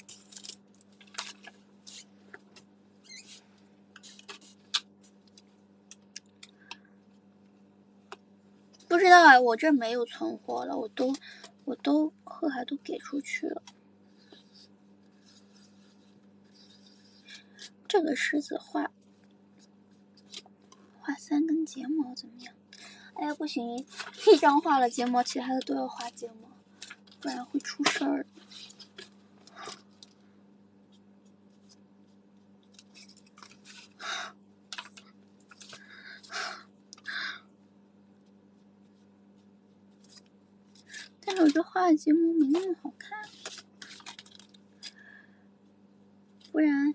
不知道啊，我这没有存货了，我都我都贺海都给出去了。这个狮子画画三根睫毛怎么样？哎呀，不行，一张画了睫毛，其他的都要画睫毛，不然会出事儿。但是我觉得画的睫毛没那么好看，不然，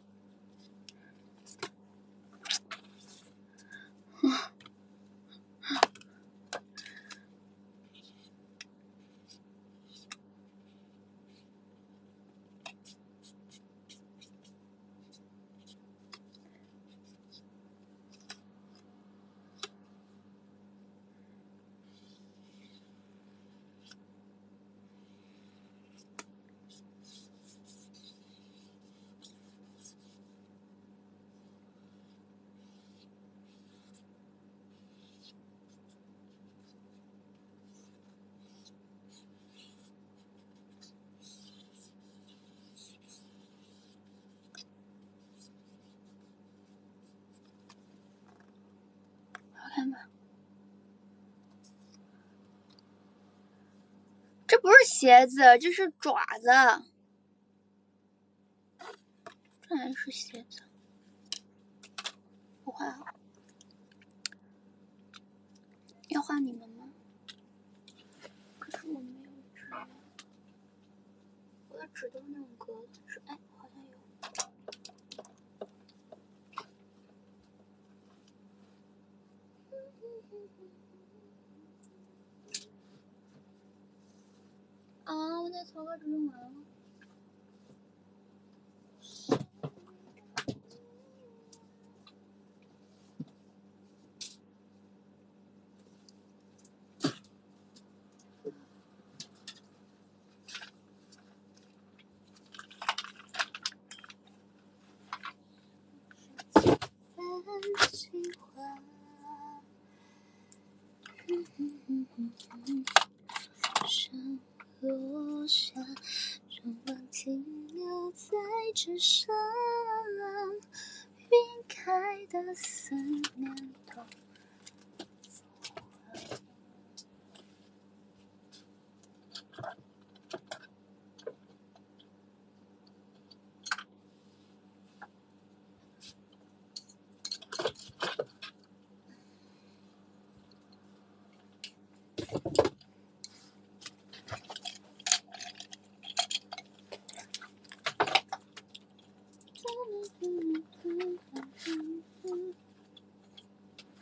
好看吧？这不是鞋子，这是爪子，这还是鞋子。我画好，要画你们吗？可是我没有纸，我的纸都是那种格子纸。哎，好像有。啊，我那草稿纸用完了。上落下，春光停留在纸上，晕开的思念都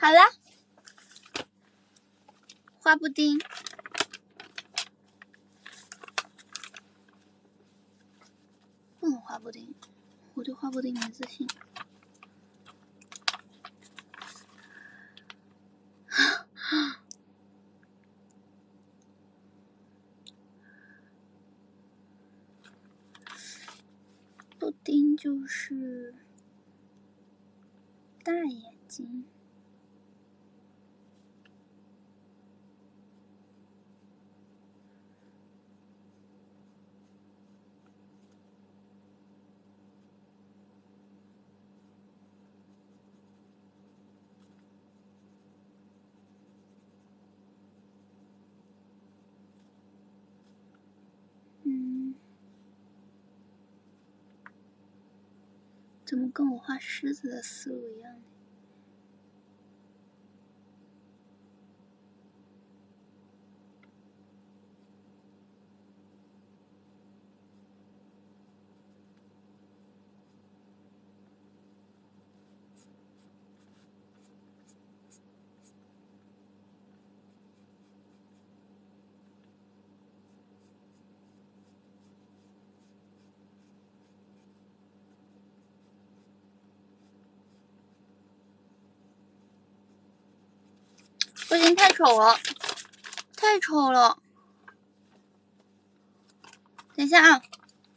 好了，花布丁。嗯，花布丁，我对花布丁没自信。布丁就是大眼睛。嗯，怎么跟我画狮子的思路一样呢？不行，太丑了，太丑了。等一下啊。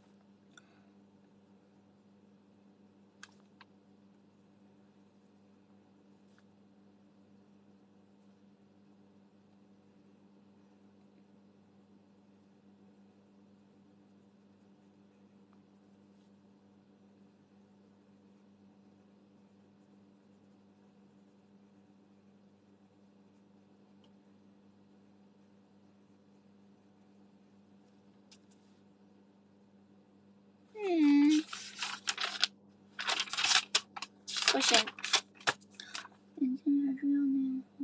嗯，不行，眼睛还是要那样画。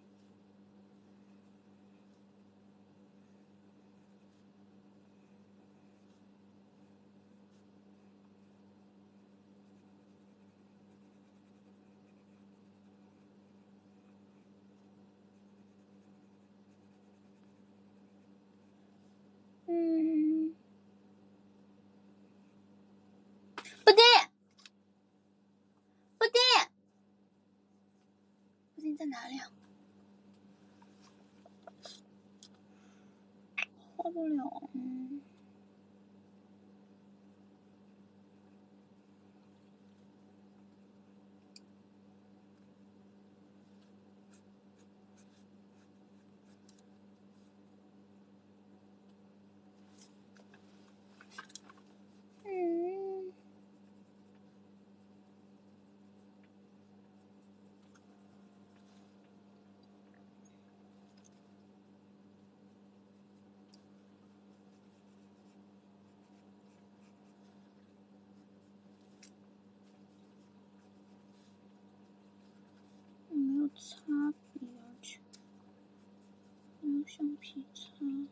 嗯，布丁，布丁，布丁在哪里啊？画不了。嗯。嗯。没有擦笔要求，没有橡皮擦。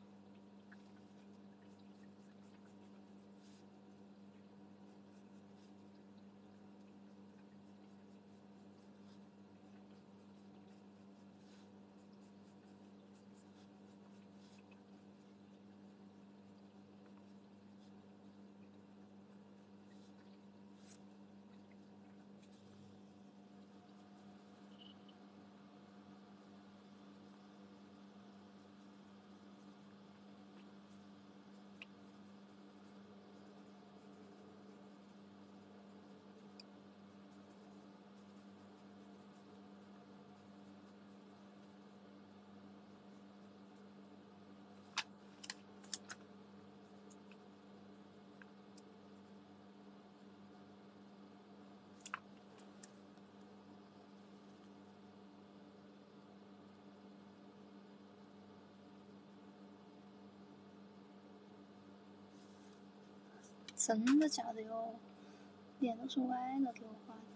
真的假的哟？脸都是歪了，给我画的。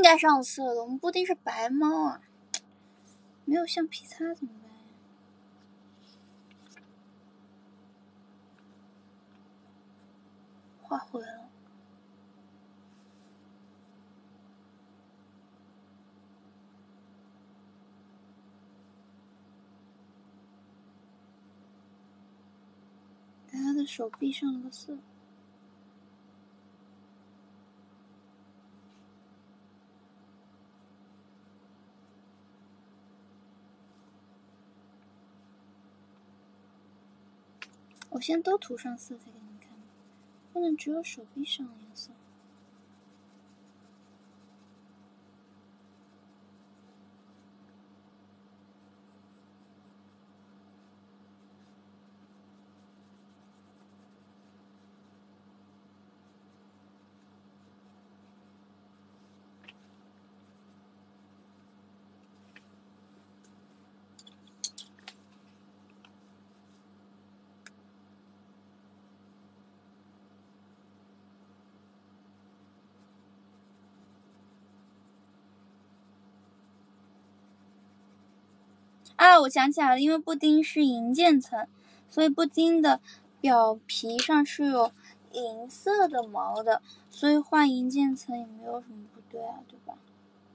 应该上色的，我们布丁是白猫啊，没有橡皮擦怎么办？画毁了。在他的手臂上了个色。我先都涂上色再给你们看，不能只有手臂上的颜色。啊，我想起来了，因为布丁是银渐层，所以布丁的表皮上是有银色的毛的，所以画银渐层也没有什么不对啊，对吧？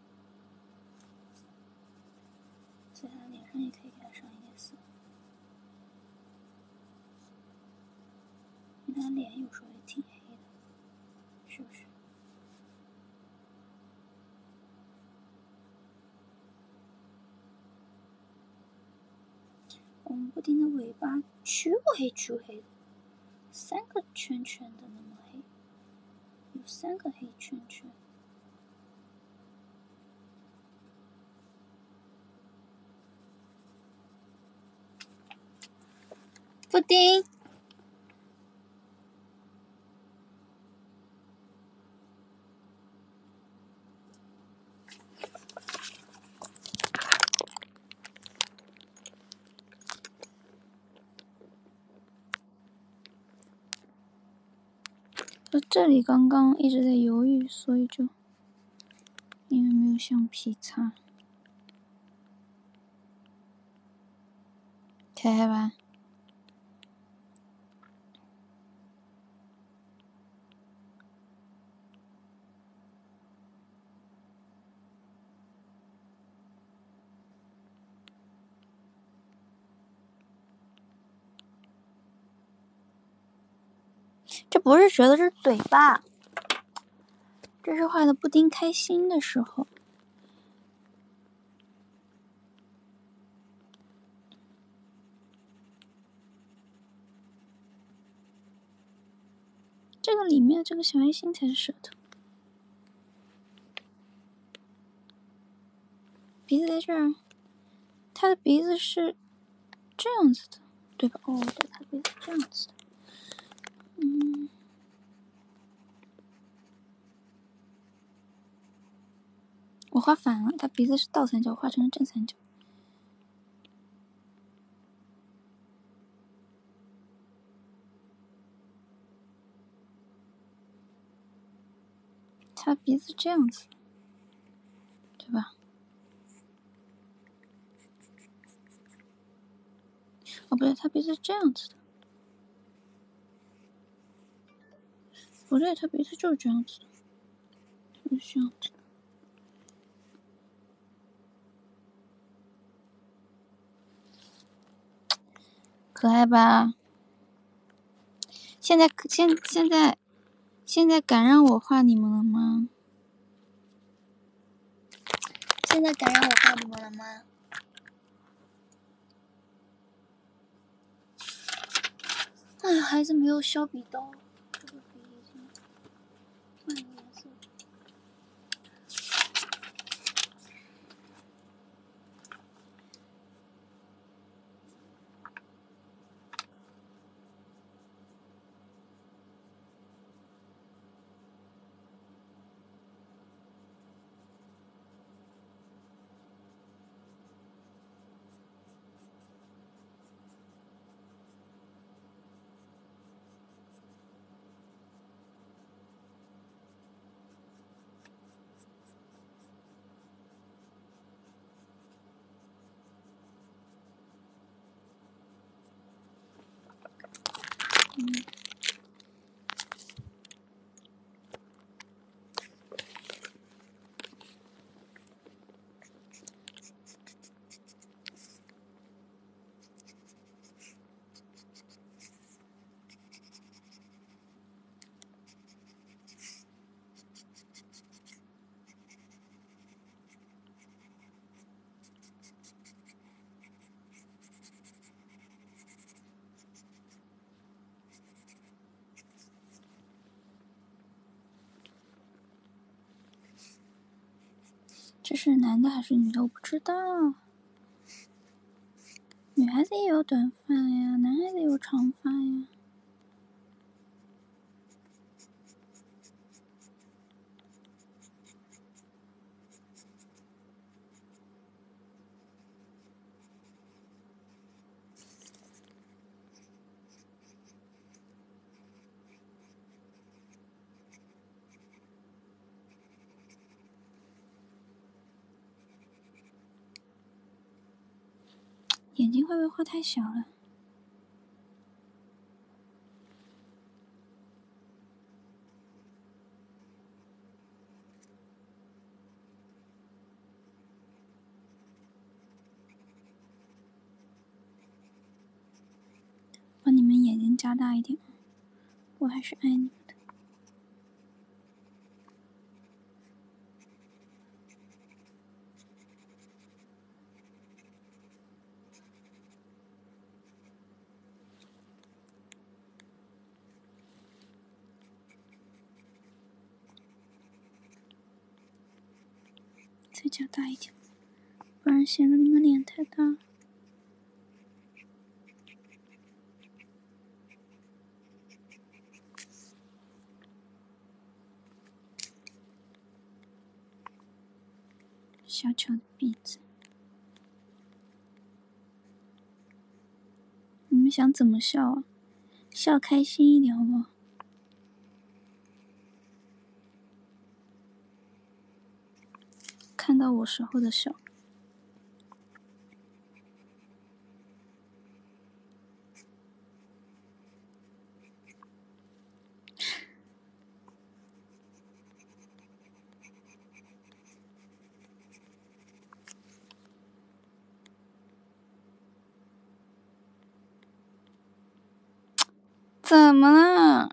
所以他脸上也可以给他上一点色，因为他脸有时候也挺黑的，是不是？我们布丁的尾巴黢黑黢黑的，三个圈圈的那么黑，有三个黑圈圈。布丁，我这里刚刚一直在犹豫，所以就因为没有橡皮擦，看看吧。这不是舌头，这是嘴巴。这是画的布丁开心的时候。这个里面这个小爱心才是舌头。鼻子在这儿，它的鼻子是这样子的，对吧？哦，对，它鼻子是这样子的。嗯。我画反了，它鼻子是倒三角，画成了正三角。它鼻子这样子，对吧？哦，不对，它鼻子是这样子的。不对，它鼻子就是这样子的，就是这样子的。可爱吧？现在现现在现在敢让我画你们了吗？现在敢让我画你们了吗？哎呀，孩子没有削笔刀，这个笔已经换了颜色。 这是男的还是女的？我不知道。女孩子也有短发呀，男孩子也有长发呀。眼睛会不会画太小了？把你们眼睛加大一点，我还是爱你们的。再加大一点，不然显得你们脸太大。小巧的鼻子，你们想怎么笑啊？笑开心一点好不好？看到我时候的笑。怎么了？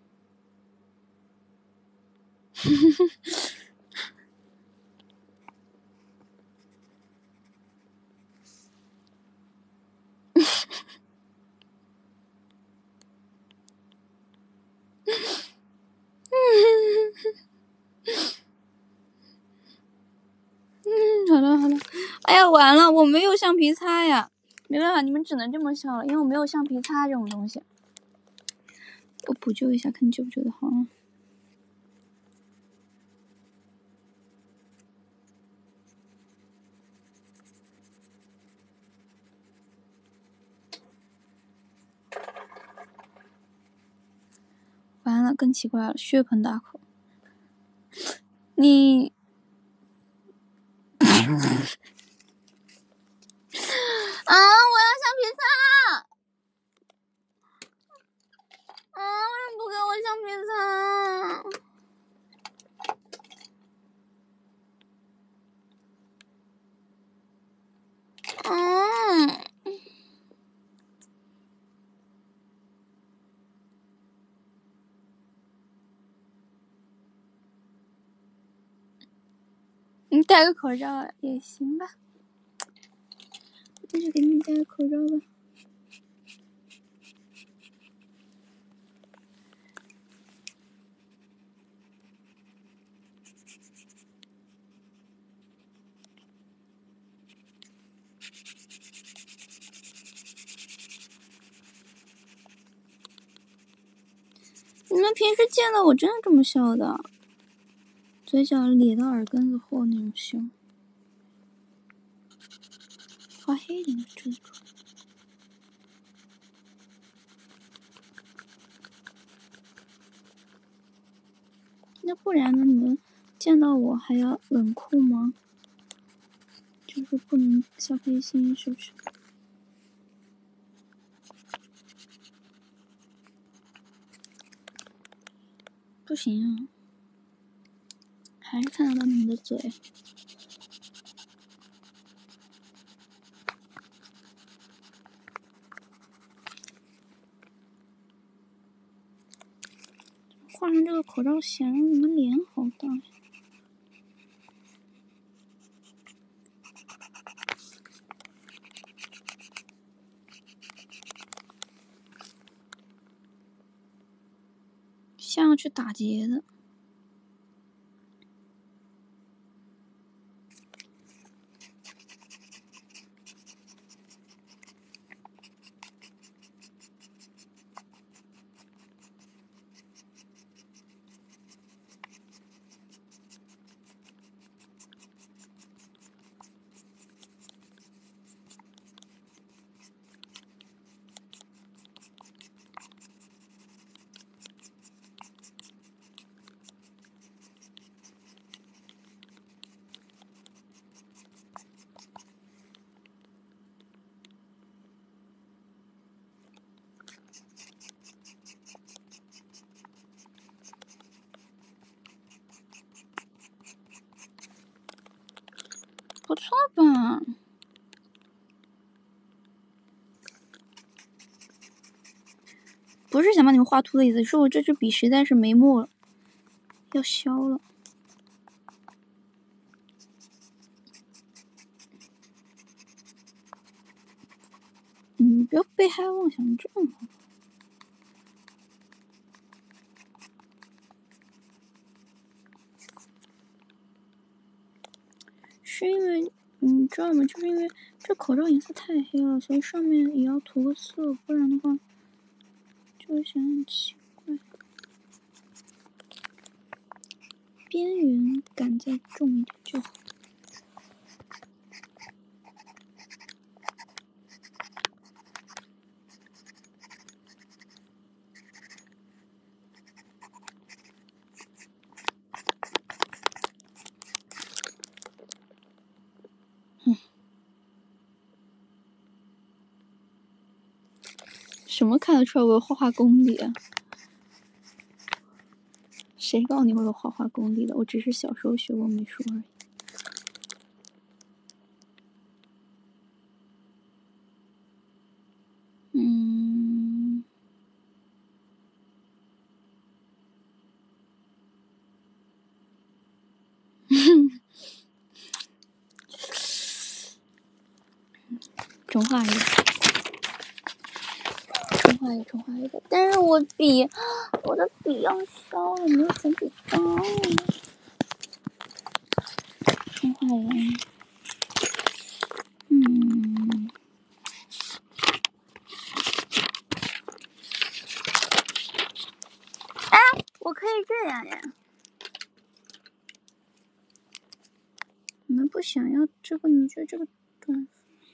好了好了，哎呀完了，我没有橡皮擦呀，没办法，你们只能这么笑了，因为我没有橡皮擦这种东西。我补救一下，看你救不救得好啊。完了，更奇怪了，血盆大口。你啊！我要橡皮擦！啊！为什么不给我橡皮擦？嗯。你戴个口罩也行吧，那就给你戴个口罩吧。你们平时见到我真的这么笑的？嘴角咧到耳根子后那种笑，画黑一点的遮住。那不然呢？你们见到我还要冷酷吗？就是不能笑开心，是不是？不行啊，还是看得到你们的嘴。画上这个口罩显得你们脸好大呀。像要去打劫的。 不错吧？不是想把你们画秃的意思，是我这支笔实在是没墨了，要消了。嗯，不要被害妄想症好吧？是因为你知道吗？就是因为这口罩颜色太黑了，所以上面也要涂个色，不然的话就会显得很奇怪。边缘感再重一点就好。嗯，什么看得出来我有画画功底啊？谁告诉你我有画画功底的？我只是小时候学过美术而已。嗯，重画一个，重画一个，重画一个。但是我笔，我的笔要消了，没有粉笔膏。重画一个。嗯。哎，我可以这样呀。你们不想要这个？你觉得这个短？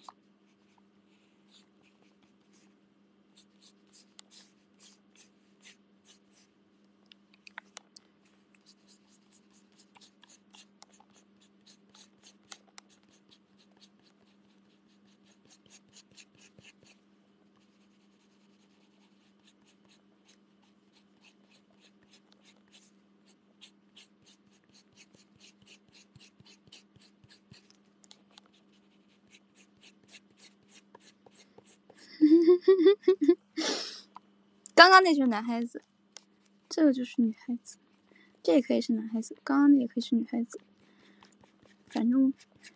刚刚那就是男孩子，这个就是女孩子，这也可以是男孩子，刚刚那也可以是女孩子，反正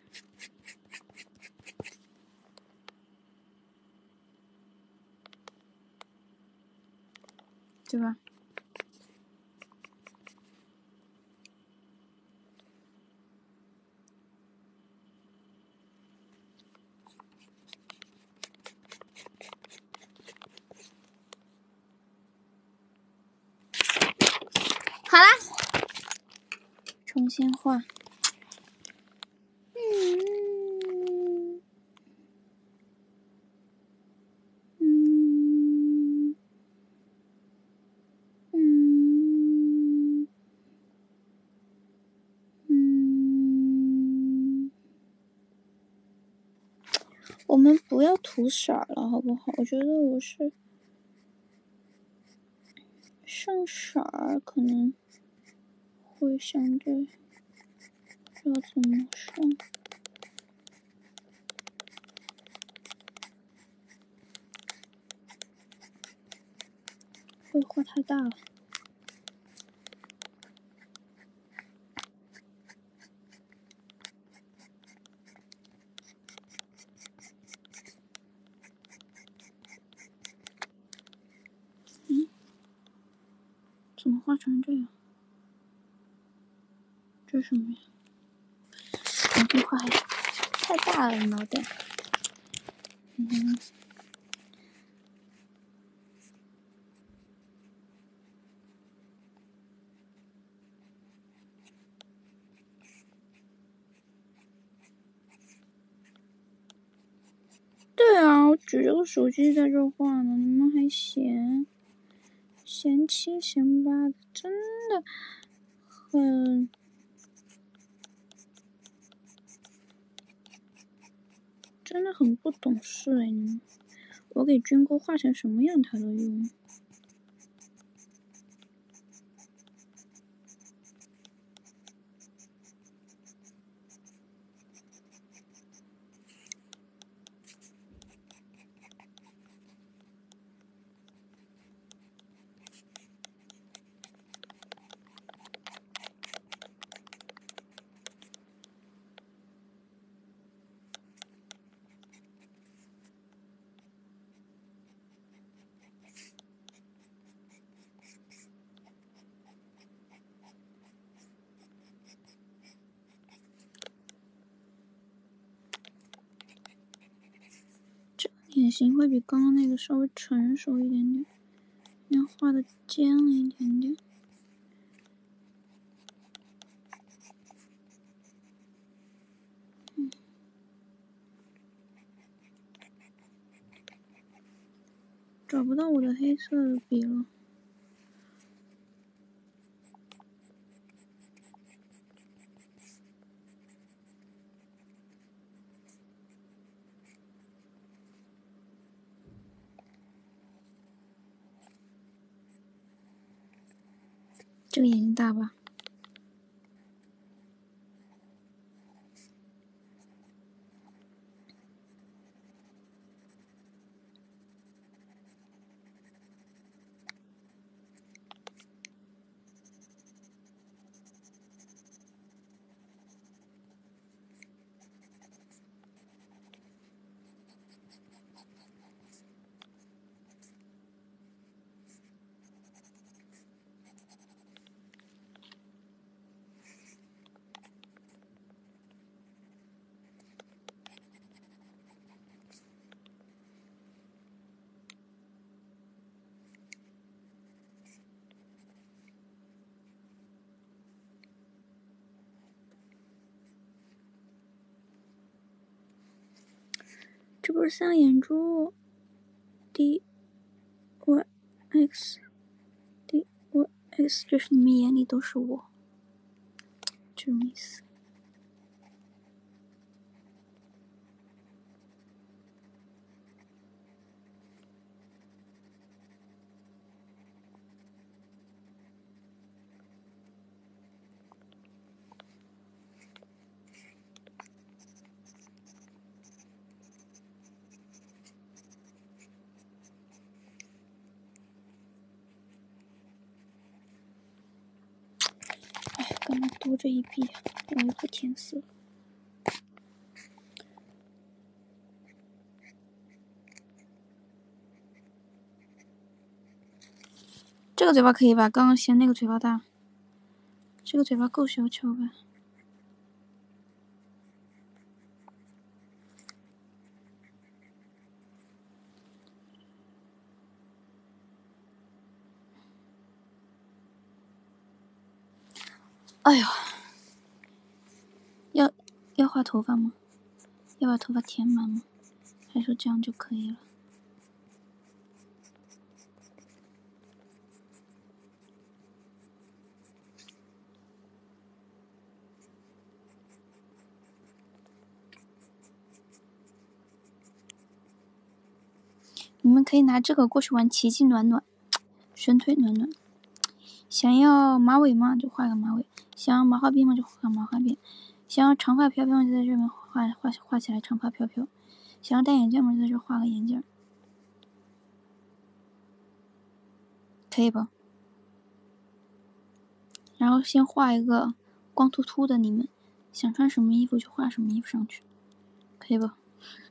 对吧？好啦，重新画。嗯嗯嗯嗯，我们不要涂色了，好不好？我觉得我是上色儿可能会相对不知道怎么上。会画太大了。嗯，怎么画成这样？这是什么呀？重新画一下，太大了脑袋。嗯。对啊，我举着个手机在这画呢，你们还嫌嫌七嫌八的，真的很真的很不懂事哎！你们，我给军哥画成什么样他都用。 脸型会比刚刚那个稍微成熟一点点，要画的尖了一点点。嗯，找不到我的黑色的笔了。这个眼睛大吧？这不是三个眼珠 ，D Y X D Y X， 就是你们眼里都是我，这种意思。哎，干嘛多这一笔啊？我又不填色。这个嘴巴可以吧？刚刚嫌那个嘴巴大，这个嘴巴够小巧吧？哎呦，要要画头发吗？要把头发填满吗？还是说这样就可以了？你们可以拿这个过去玩奇迹暖暖，神推暖暖。想要马尾吗？就画个马尾。想要麻花辫吗？就画个麻花辫。想要长发飘飘，就在这边画画画起来长发飘飘。想要戴眼镜吗？就在这画个眼镜。可以吧？然后先画一个光秃秃的，你们想穿什么衣服就画什么衣服上去，可以吧？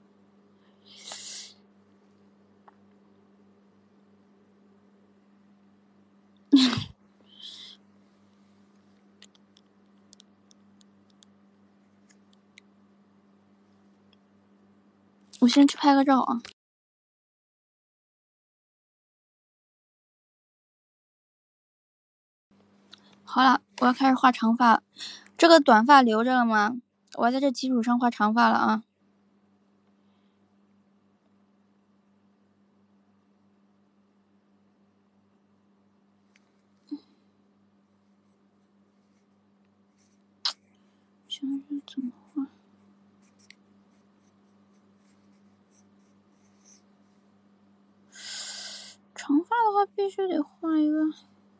我先去拍个照啊。好了，我要开始画长发了。这个短发留着了吗？我要在这基础上画长发了啊。想想怎么画？长发的话必须得画一个。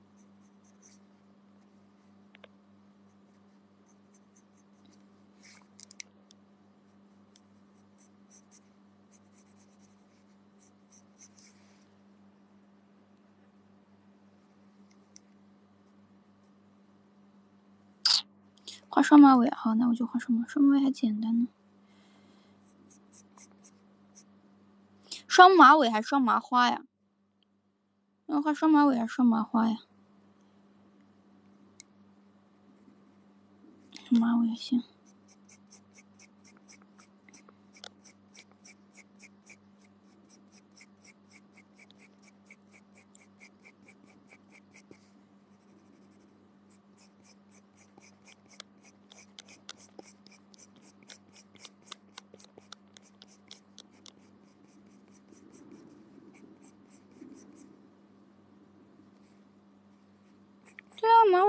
画双马尾，好，那我就画双马，双马尾还简单呢。双马尾还是双麻花呀？要画双马尾还是双麻花呀？马尾行。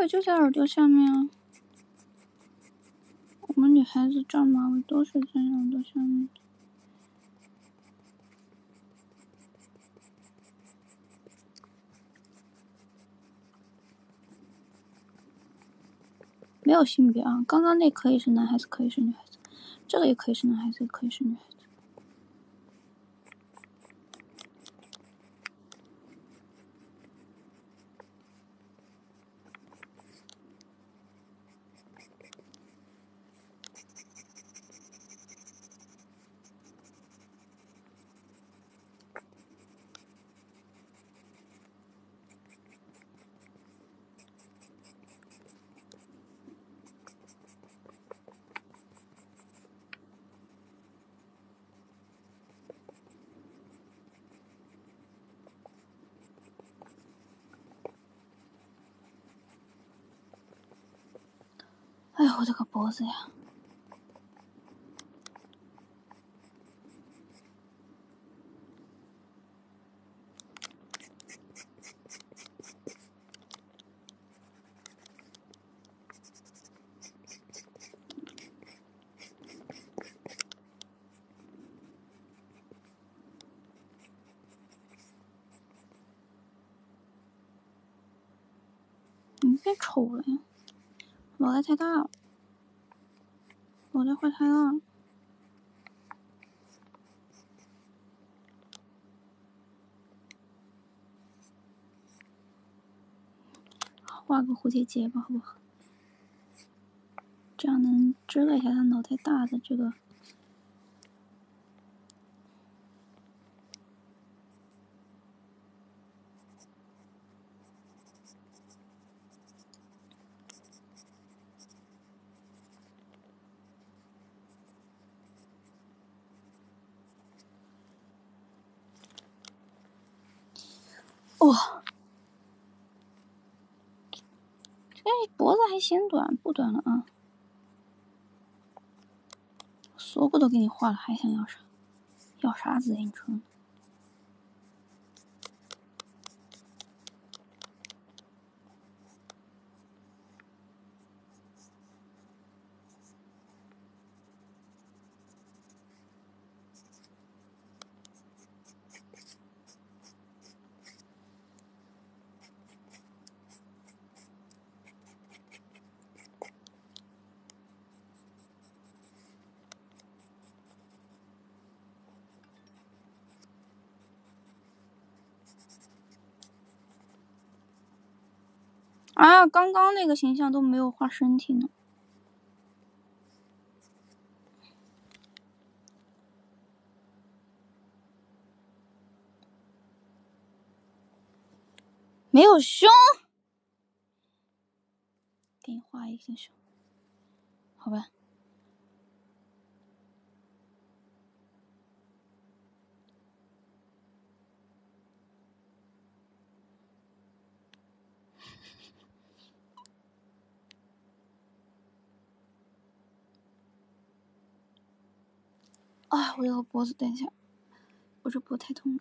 尾就在耳朵下面啊。我们女孩子扎马尾都是在耳朵下面。没有性别啊，刚刚那可以是男孩子，可以是女孩子，这个也可以是男孩子，也可以是女孩子。哎呦，我这个脖子呀！你变丑了呀！脑袋太大了，脑袋坏太大了。画个蝴蝶结吧，好不好？这样能遮了一下他脑袋大的这个。哇、哦，这脖子还嫌短，不短了啊！锁骨都给你画了，还想要啥？要啥自行车？啊，刚刚那个形象都没有画身体呢。没有胸，给你画一个胸，好吧？啊，我这个脖子，等一下，我这脖太痛了。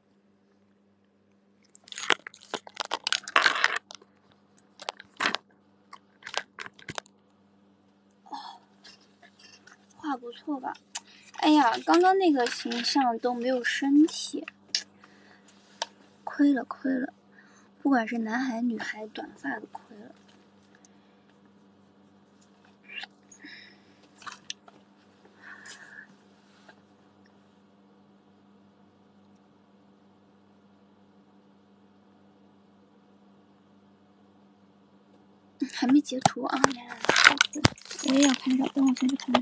画不错吧？哎呀，刚刚那个形象都没有身体，亏了亏了，不管是男孩女孩，短发都亏了。还没截图啊！我也要看一下，等我先去看。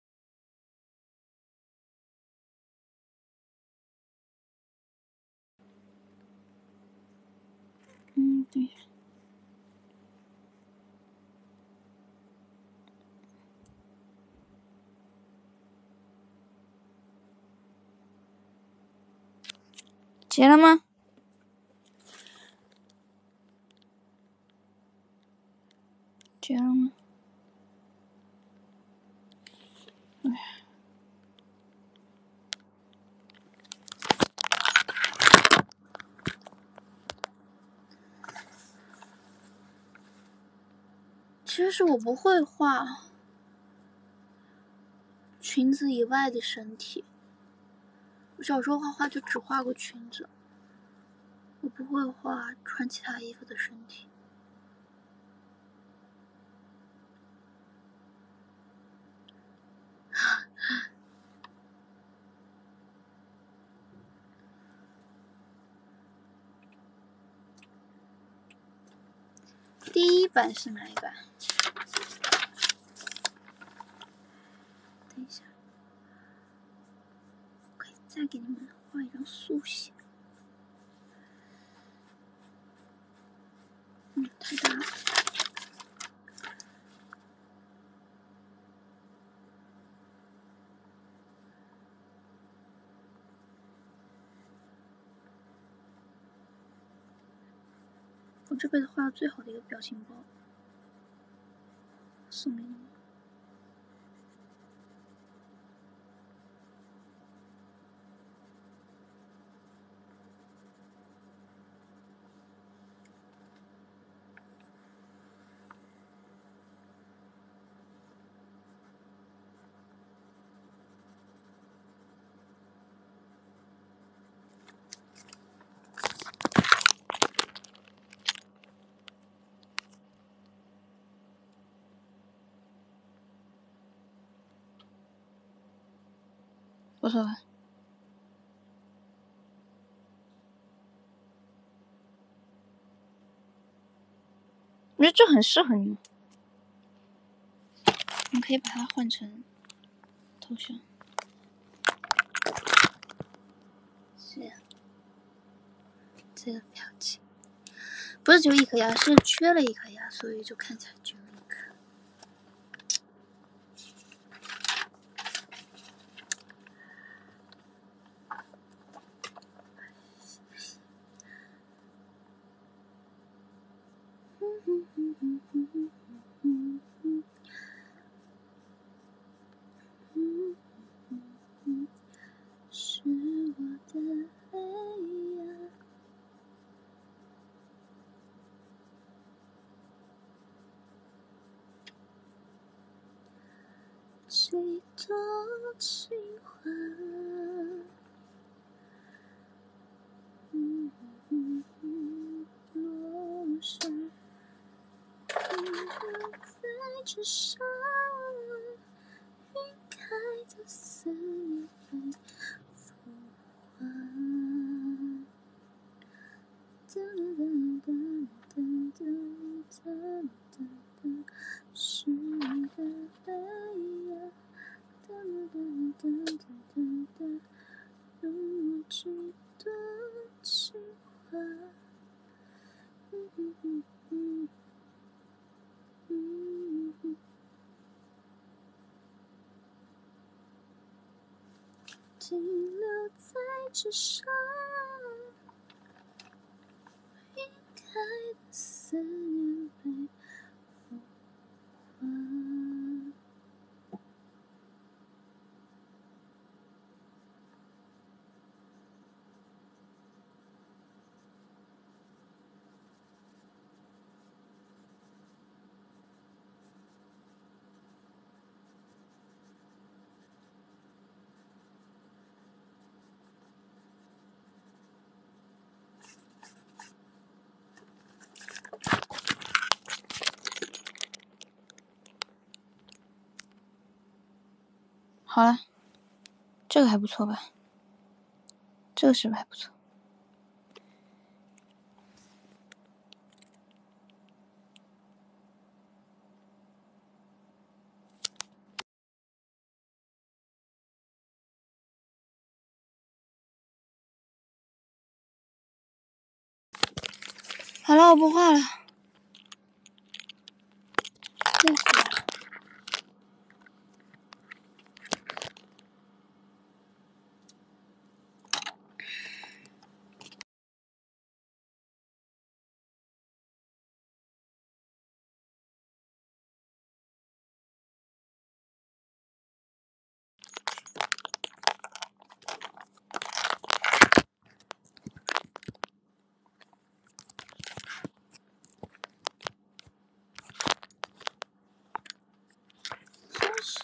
嗯，对。截了吗？截了吗？哎。 其实是我不会画裙子以外的身体。我小时候画画就只画过裙子，我不会画穿其他衣服的身体。第一版是哪一版？等一下，我可以再给你们画一张速写。嗯，太大了。我这辈子画的最好的一个表情包，送给你们。不错吧？我觉得这很适合你们，你可以把它换成头像。是这个表情，不是只有一颗牙，是缺了一颗牙，所以就看起来只有一颗。是我的泪呀，几多情话，嗯嗯嗯，落下，在纸上，晕开的思念被腐化。哒哒哒哒哒哒哒，是你的泪呀，哒哒哒哒哒哒，让我几多情话。嗯嗯嗯嗯嗯嗯，停留在纸上，晕开的思念被腐化。好了，这个还不错吧？这个是不是还不错？好了，我不画了，累死了。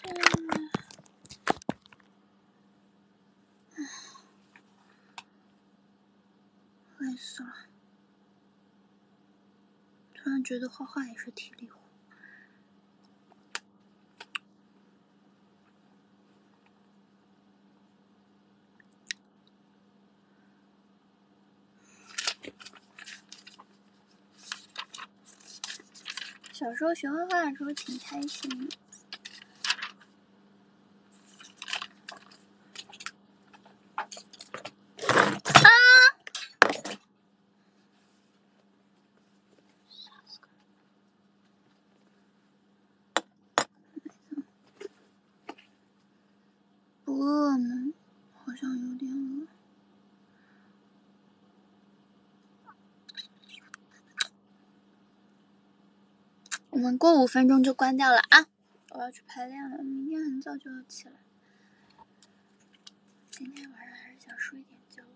累死了。突然觉得画画也是体力活。小时候学画画的时候挺开心的。啊！不饿吗？好像有点饿。我们过五分钟就关掉了啊！我要去排练了，明天很早就要起来。今天晚上还是想睡点觉的。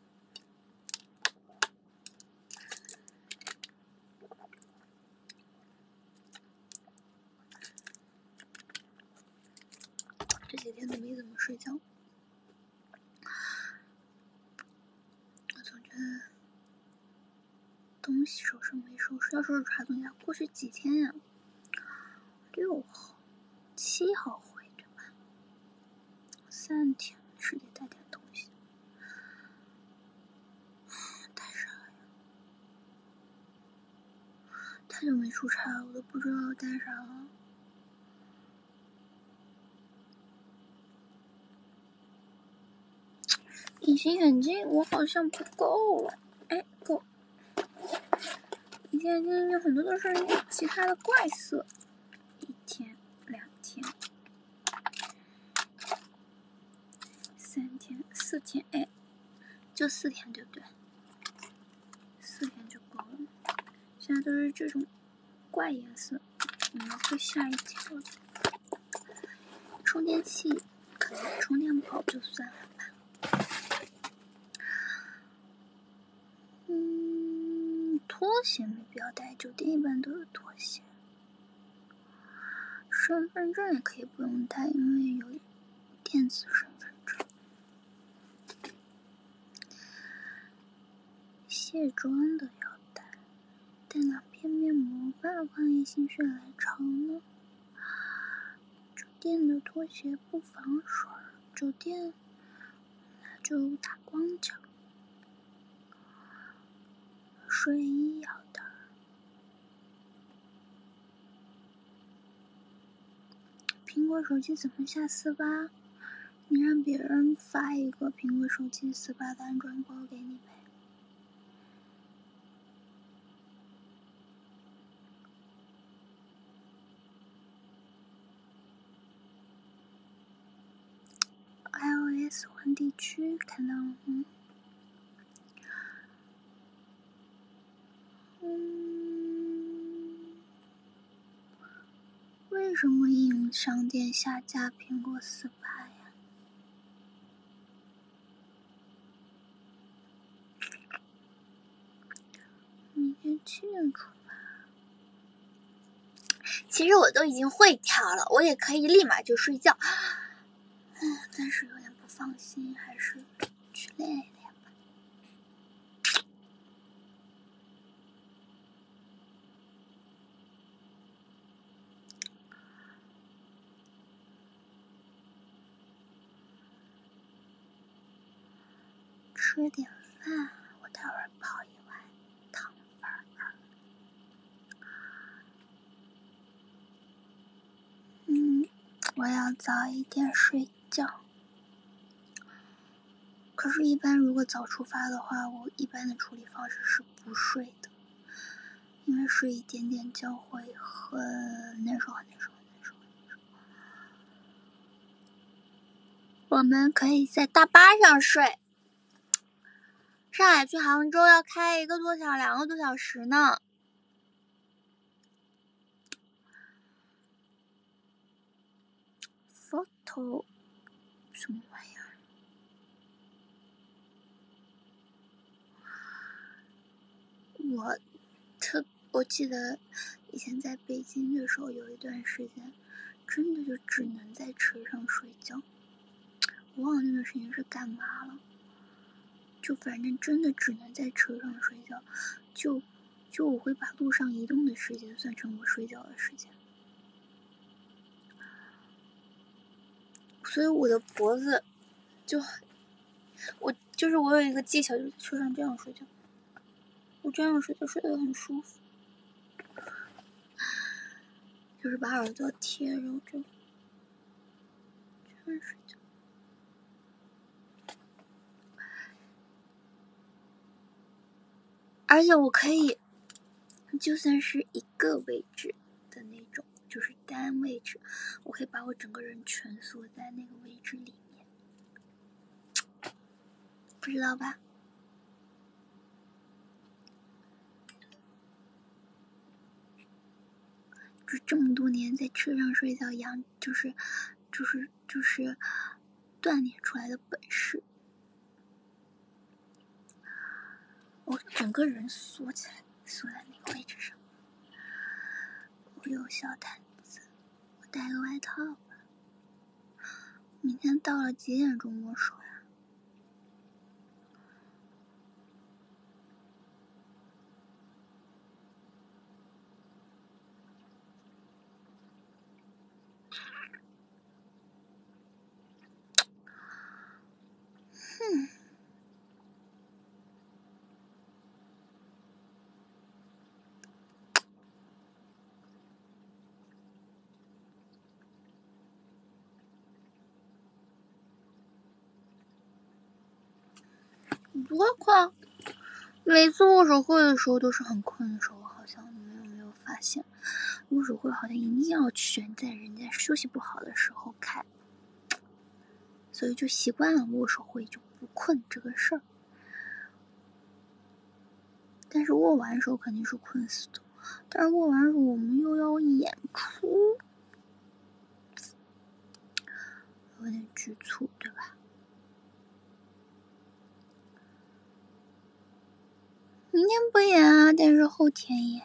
这几天都没怎么睡觉。我总觉得东西收拾没收拾，要收拾查东西。过去几天呀？六号、七号回对吧？三天是得带点东西。带啥呀？太久没出差了，我都不知道带啥了。隐形眼镜我好像不够了。哎，够。隐形眼镜有很多都是其他的怪色。一天、两天、三天、四天，哎，就四天对不对？四天就够了。现在都是这种怪颜色，你们会吓一跳的。充电器可能充电不好就算了吧。嗯，拖鞋没必要带，酒店一般都是拖鞋。身份证也可以不用带，因为有电子身份证。卸妆的要带，带两片面膜吧，万一心血来潮呢。酒店的拖鞋不防水，酒店那就打光脚。睡衣要带。苹果手机怎么下四八？你让别人发一个苹果手机四八的安装包给你呗。iOS 换地区看到了吗？嗯，为什么应用商店下架苹果四八呀？明天七点出发。其实我都已经会跳了，我也可以立马就睡觉。嗯，但是有点不放心，还是去练一练吧。吃点饭，我待会儿泡一碗汤粉儿。嗯，我要早一点睡觉。可是，一般如果早出发的话，我一般的处理方式是不睡的，因为睡一点点觉会很难受，很难受，很难受。我们可以在大巴上睡。上海去杭州要开一个多小时，两个多小时呢。photo 什么玩意儿？我特我记得以前在北京的时候，有一段时间，真的就只能在车上睡觉。我忘了那段时间是干嘛了，就反正真的只能在车上睡觉，就就我会把路上移动的时间算成我睡觉的时间。所以我的脖子就我就是我有一个技巧，就是在车上这样睡觉，我这样睡觉睡得很舒服，就是把耳朵贴着这里，这样睡觉。而且我可以，就算是一个位置的那种，就是单位置，我可以把我整个人蜷缩在那个位置里面，不知道吧？就这么多年在车上睡觉养，就是就是就是锻炼出来的本事。我整个人缩起来，缩在那个位置上。我有小毯子，我带个外套。明天到了几点钟握手呀？哼。不会困，每次握手会的时候都是很困的时候，好像你们有没有发现？握手会好像一定要选在人家休息不好的时候开，所以就习惯了握手会就不困这个事儿。但是握完手肯定是困死的，但是握完手我们又要演出，有点局促，对吧？明天不演啊，但是后天演。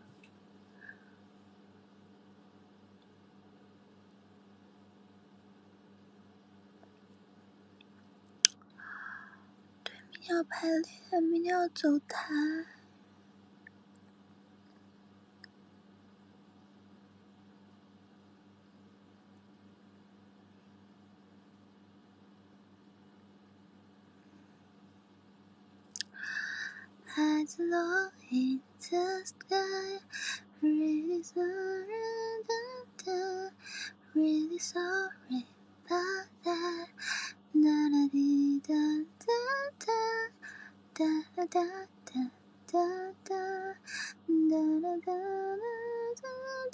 对，明天要排练，明天要走台。Highs low in the sky, really sorry, da, da, really sorry about that. Da da dee da da da, da da da da da da, da da da da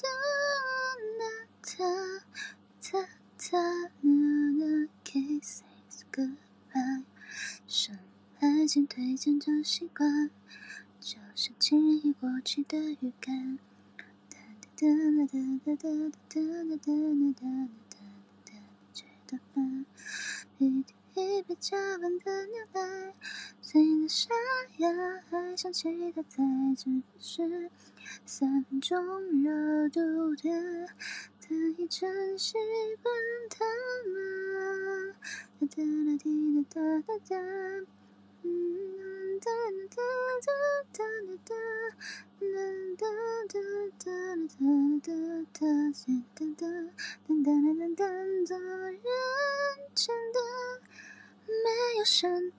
da da da da da. Kiss is goodbye. 生爱情推荐旧习惯，就是轻易过去的预感。哒哒哒哒哒哒哒哒哒哒哒，觉得烦。一滴一杯加温的牛奶，随你的沙哑，还想起它在，只是三分钟热度的，特意真习惯它们。哒哒哒滴哒哒哒哒，嗯哒哒哒哒哒哒哒哒哒哒哒哒，简单的，单单单单单做人真的没有深，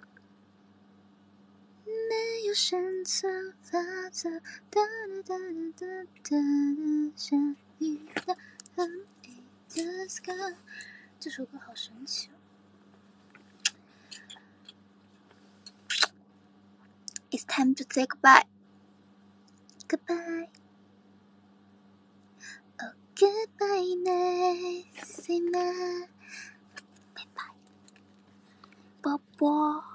没有生存法则。哒哒哒哒哒哒，下一个很美的 sky。这首歌好神奇哦。It's time to say goodbye. Goodbye. Oh, goodbye, nice, 拜拜，波波。